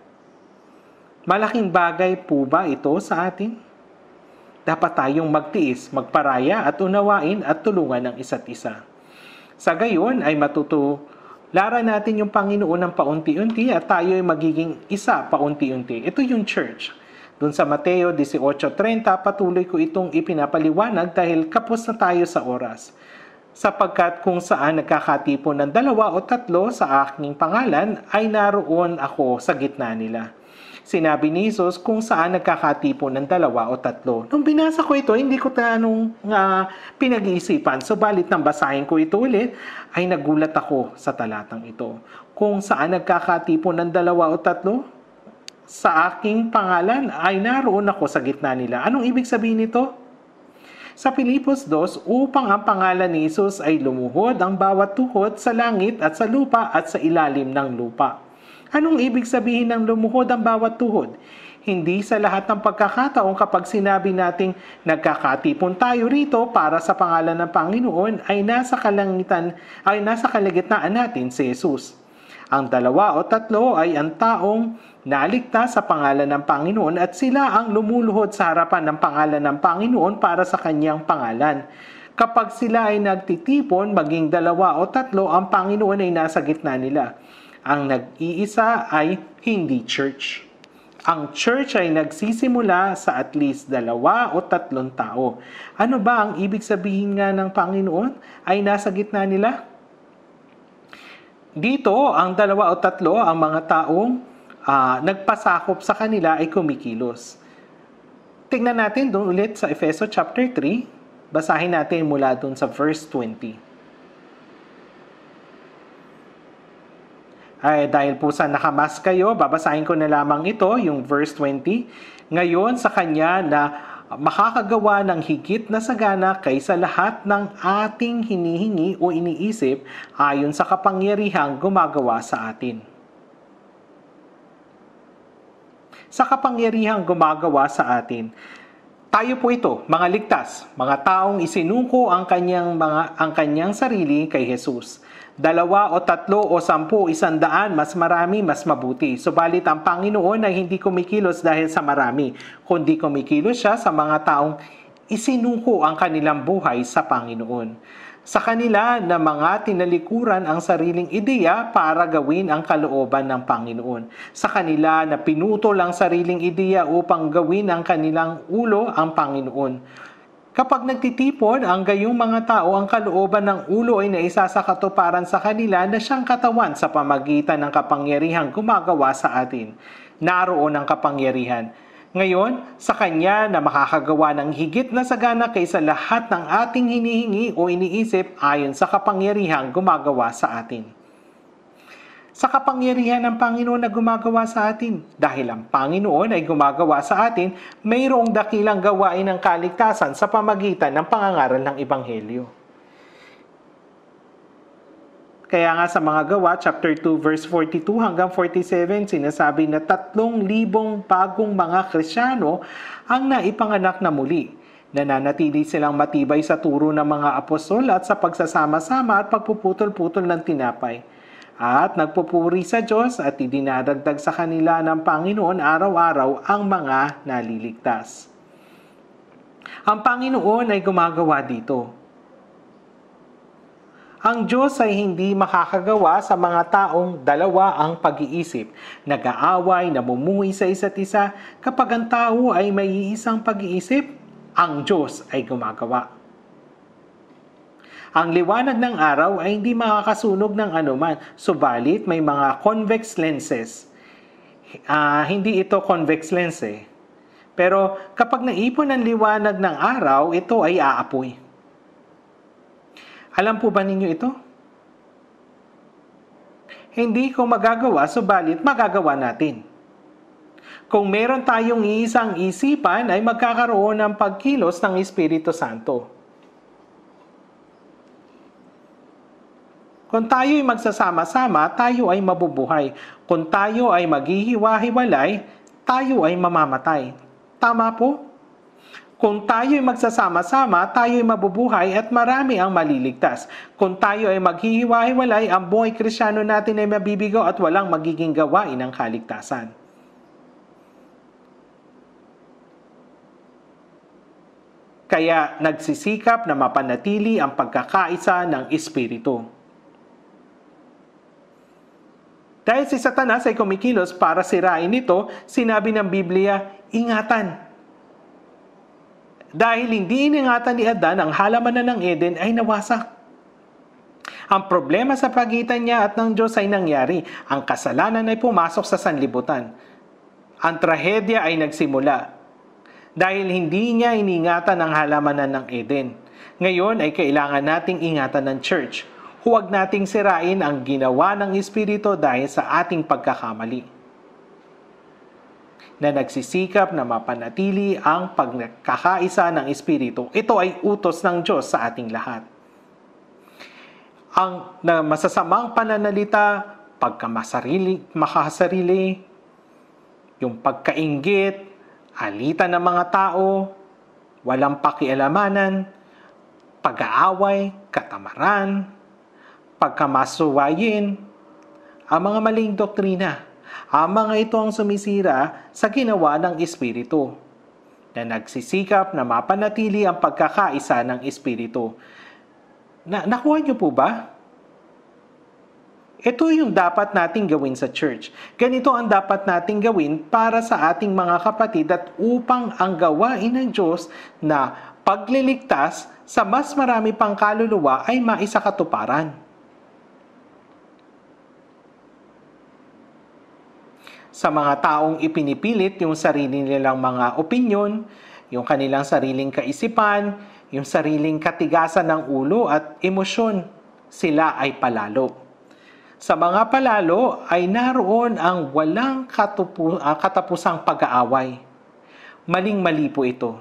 Malaking bagay po ba ito sa atin? Dapat tayong magtiis, magparaya at unawain at tulungan ng isa't isa. Sa gayon ay matutularan natin yung Panginoon ng paunti-unti at tayo ay magiging isa paunti-unti. Ito yung church. Doon sa Mateo eighteen thirty, patuloy ko itong ipinapaliwanag dahil kapos na tayo sa oras. Sapagkat kung saan nagkakatipon ng dalawa o tatlo sa aking pangalan, ay naroon ako sa gitna nila. Sinabi ni Jesus kung saan nagkakatipon ng dalawa o tatlo. Nung binasa ko ito, hindi ko tanong nga pinag-iisipan. Subalit nang basahin ko ito ulit, ay nagulat ako sa talatang ito. Kung saan nagkakatipon ng dalawa o tatlo, sa aking pangalan ay naroon ako sa gitna nila. Anong ibig sabihin nito? Sa Filipos two, upang ang pangalan ni Jesus ay lumuhod ang bawat tuhod sa langit at sa lupa at sa ilalim ng lupa. Anong ibig sabihin ng lumuhod ang bawat tuhod? Hindi sa lahat ng pagkakataon kapag sinabi nating nagkakatipon tayo rito para sa pangalan ng Panginoon ay nasa kalangitan ay nasa kalagitnaan natin si Jesus. Ang dalawa o tatlo ay ang taong naligtas sa pangalan ng Panginoon at sila ang lumuluhod sa harapan ng pangalan ng Panginoon para sa kanyang pangalan. Kapag sila ay nagtitipon, maging dalawa o tatlo, ang Panginoon ay nasa gitna nila. Ang nag-iisa ay hindi church. Ang church ay nagsisimula sa at least dalawa o tatlong tao. Ano ba ang ibig sabihin nga ng Panginoon ay nasa gitna nila? Dito, ang dalawa o tatlo, ang mga taong uh, nagpasakop sa kanila ay kumikilos. Tingnan natin doon ulit sa Efeso chapter three. Basahin natin mula doon sa verse twenty. Ay, dahil po sa nakamas kayo, babasahin ko na lamang ito, yung verse twenty. Ngayon sa Kanya na makakagawa ng higit na sagana kaysa lahat ng ating hinihingi o iniisip ayon sa kapangyarihang gumagawa sa atin. Sa kapangyarihang gumagawa sa atin. Tayo po ito, mga ligtas, mga taong isinuko ang kanyang, mga, ang kanyang sarili kay Jesus. Dalawa o tatlo o sampu, isang daan, mas marami, mas mabuti. Subalit ang Panginoon ay hindi kumikilos dahil sa marami, kundi kumikilos siya sa mga taong isinuko ang kanilang buhay sa Panginoon. Sa kanila na mga tinalikuran ang sariling ideya para gawin ang kalooban ng Panginoon. Sa kanila na pinutol ang sariling ideya upang gawin ang kanilang ulo ang Panginoon. Kapag nagtitipon ang gayong mga tao, ang kalooban ng ulo ay naisa sa katuparan sa kanila na siyang katawan sa pamagitan ng kapangyarihang gumagawa sa atin. Naroon ang kapangyarihan. Ngayon, sa Kanya na makakagawa ng higit na sagana kaysa lahat ng ating hinihingi o iniisip ayon sa kapangyarihang gumagawa sa atin. Sa kapangyarihan ng Panginoon na gumagawa sa atin. Dahil ang Panginoon ay gumagawa sa atin, mayroong dakilang gawain ng kaligtasan sa pamagitan ng pangangaral ng Ebanghelyo. Kaya nga sa mga gawa, chapter two, verse forty-two hanggang forty-seven, sinasabi na tatlong libong bagong mga Kristyano ang naipanganak na muli. Nananatili silang matibay sa turo ng mga apostol at sa pagsasama-sama at pagpuputol-putol ng tinapay. At nagpupuri sa Diyos at idinadagdag sa kanila ng Panginoon araw-araw ang mga naliligtas. Ang Panginoon ay gumagawa dito. Ang Diyos ay hindi makakagawa sa mga taong dalawa ang pag-iisip, nag-aaway, namumuhi sa isa't isa. Kapag ang tao ay may iisang pag-iisip, ang Diyos ay gumagawa. Ang liwanag ng araw ay hindi makakasunog ng anuman, subalit may mga convex lenses. Uh, hindi ito convex lens eh. Pero kapag naipon ang liwanag ng araw, ito ay aapoy. Alam po ba ninyo ito? Hindi ko magagawa, subalit magagawa natin. Kung meron tayong iisang isipan, ay magkakaroon ng pagkilos ng Espiritu Santo. Kung tayo ay magsasama-sama, tayo ay mabubuhay. Kung tayo ay maghihiwa-hiwalay, tayo ay mamamatay. Tama po? Kung tayo ay magsasama-sama, tayo ay mabubuhay at marami ang maliligtas. Kung tayo ay maghihiwa-hiwalay, ang buhay Kristyano natin ay mabibigo at walang magiging gawain ng kaligtasan. Kaya nagsisikap na mapanatili ang pagkakaisa ng Espiritu. Dahil si Satanas ay kumikilos para sirain ito, sinabi ng Biblia, ingatan. Dahil hindi iningatan ni Adan, ang halamanan ng Eden ay nawasak. Ang problema sa pagitan niya at ng Diyos ay nangyari. Ang kasalanan ay pumasok sa sanlibutan. Ang trahedya ay nagsimula. Dahil hindi niya iningatan ang halamanan ng Eden. Ngayon ay kailangan nating ingatan ng church. Huwag nating sirain ang ginawa ng Espiritu dahil sa ating pagkakamali. Na nagsisikap na mapanatili ang pagkakaisa ng Espiritu. Ito ay utos ng Diyos sa ating lahat. Ang na masasamang pananalita, pagkamasarili, makasarili, yung pagkainggit, alitan ng mga tao, walang pakialamanan, pag-aaway, katamaran, pagkamasuwayin, ang mga maling doktrina. Ang mga ito ang sumisira sa ginawa ng Espiritu na nagsisikap na mapanatili ang pagkakaisa ng Espiritu. Na, nakuha niyo po ba? Ito yung dapat nating gawin sa church. Ganito ang dapat nating gawin para sa ating mga kapatid at upang ang gawain ng Diyos na pagliligtas sa mas marami pang kaluluwa ay maisakatuparan. Sa mga taong ipinipilit yung sarili nilang mga opinyon, yung kanilang sariling kaisipan, yung sariling katigasan ng ulo at emosyon, sila ay palalo. Sa mga palalo ay naroon ang walang katupu, uh, katapusang pag-aaway. Maling-mali po ito.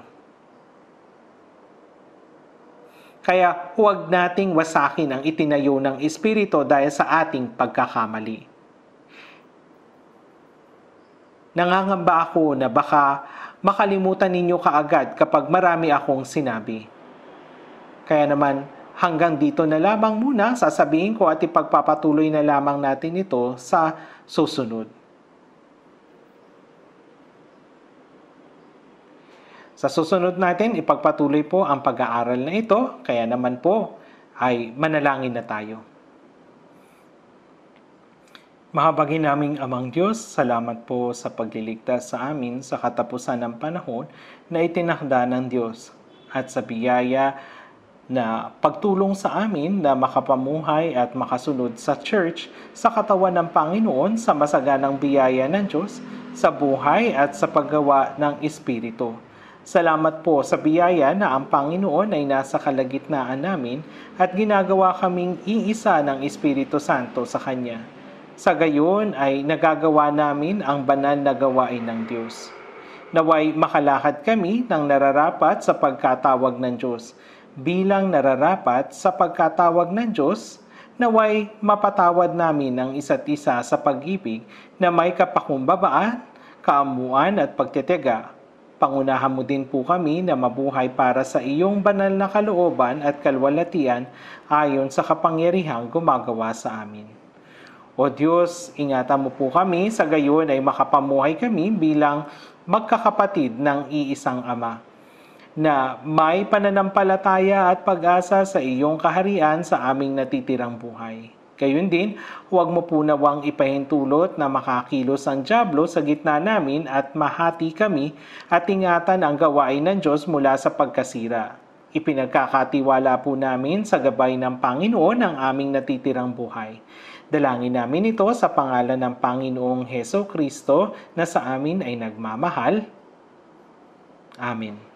Kaya huwag nating wasakin ang itinayo ng Espiritu dahil sa ating pagkakamali. Nangangamba ako na baka makalimutan ninyo kaagad kapag marami akong sinabi. Kaya naman, hanggang dito na lamang muna, sasabihin ko at ipagpapatuloy na lamang natin ito sa susunod. Sa susunod natin, ipagpatuloy po ang pag-aaral na ito. Kaya naman po, ay manalangin na tayo. Mahabagin naming Amang Diyos, salamat po sa pagliligtas sa amin sa katapusan ng panahon na itinakda ng Diyos at sa biyaya na pagtulong sa amin na makapamuhay at makasunod sa church sa katawan ng Panginoon sa masaganang biyaya ng Diyos sa buhay at sa paggawa ng Espiritu. Salamat po sa biyaya na ang Panginoon ay nasa kalagitnaan namin at ginagawa kaming iisa ng Espiritu Santo sa Kanya. Sa gayon ay nagagawa namin ang banal na gawain ng Diyos. Naway makalakad kami ng nararapat sa pagkatawag ng Diyos. Bilang nararapat sa pagkatawag ng Diyos, naway mapatawad namin ang isa't isa sa pag-ibig na may kapakumbabaan, kaamuan at pagtitiyaga. Pangunahan mo din po kami na mabuhay para sa iyong banal na kalooban at kalwalhatian ayon sa kapangyarihang gumagawa sa amin. O Diyos, ingatan mo po kami, sa gayon ay makapamuhay kami bilang magkakapatid ng iisang Ama, na may pananampalataya at pag-asa sa iyong kaharian sa aming natitirang buhay. Gayon din, huwag mo po nawang ipahintulot na makakilos ang dyablo sa gitna namin at mahati kami at ingatan ang gawain ng Diyos mula sa pagkasira. Ipinagkakatiwala po namin sa gabay ng Panginoon ang aming natitirang buhay. Dalangin namin ito sa pangalan ng Panginoong Heso Kristo na sa amin ay nagmamahal. Amen.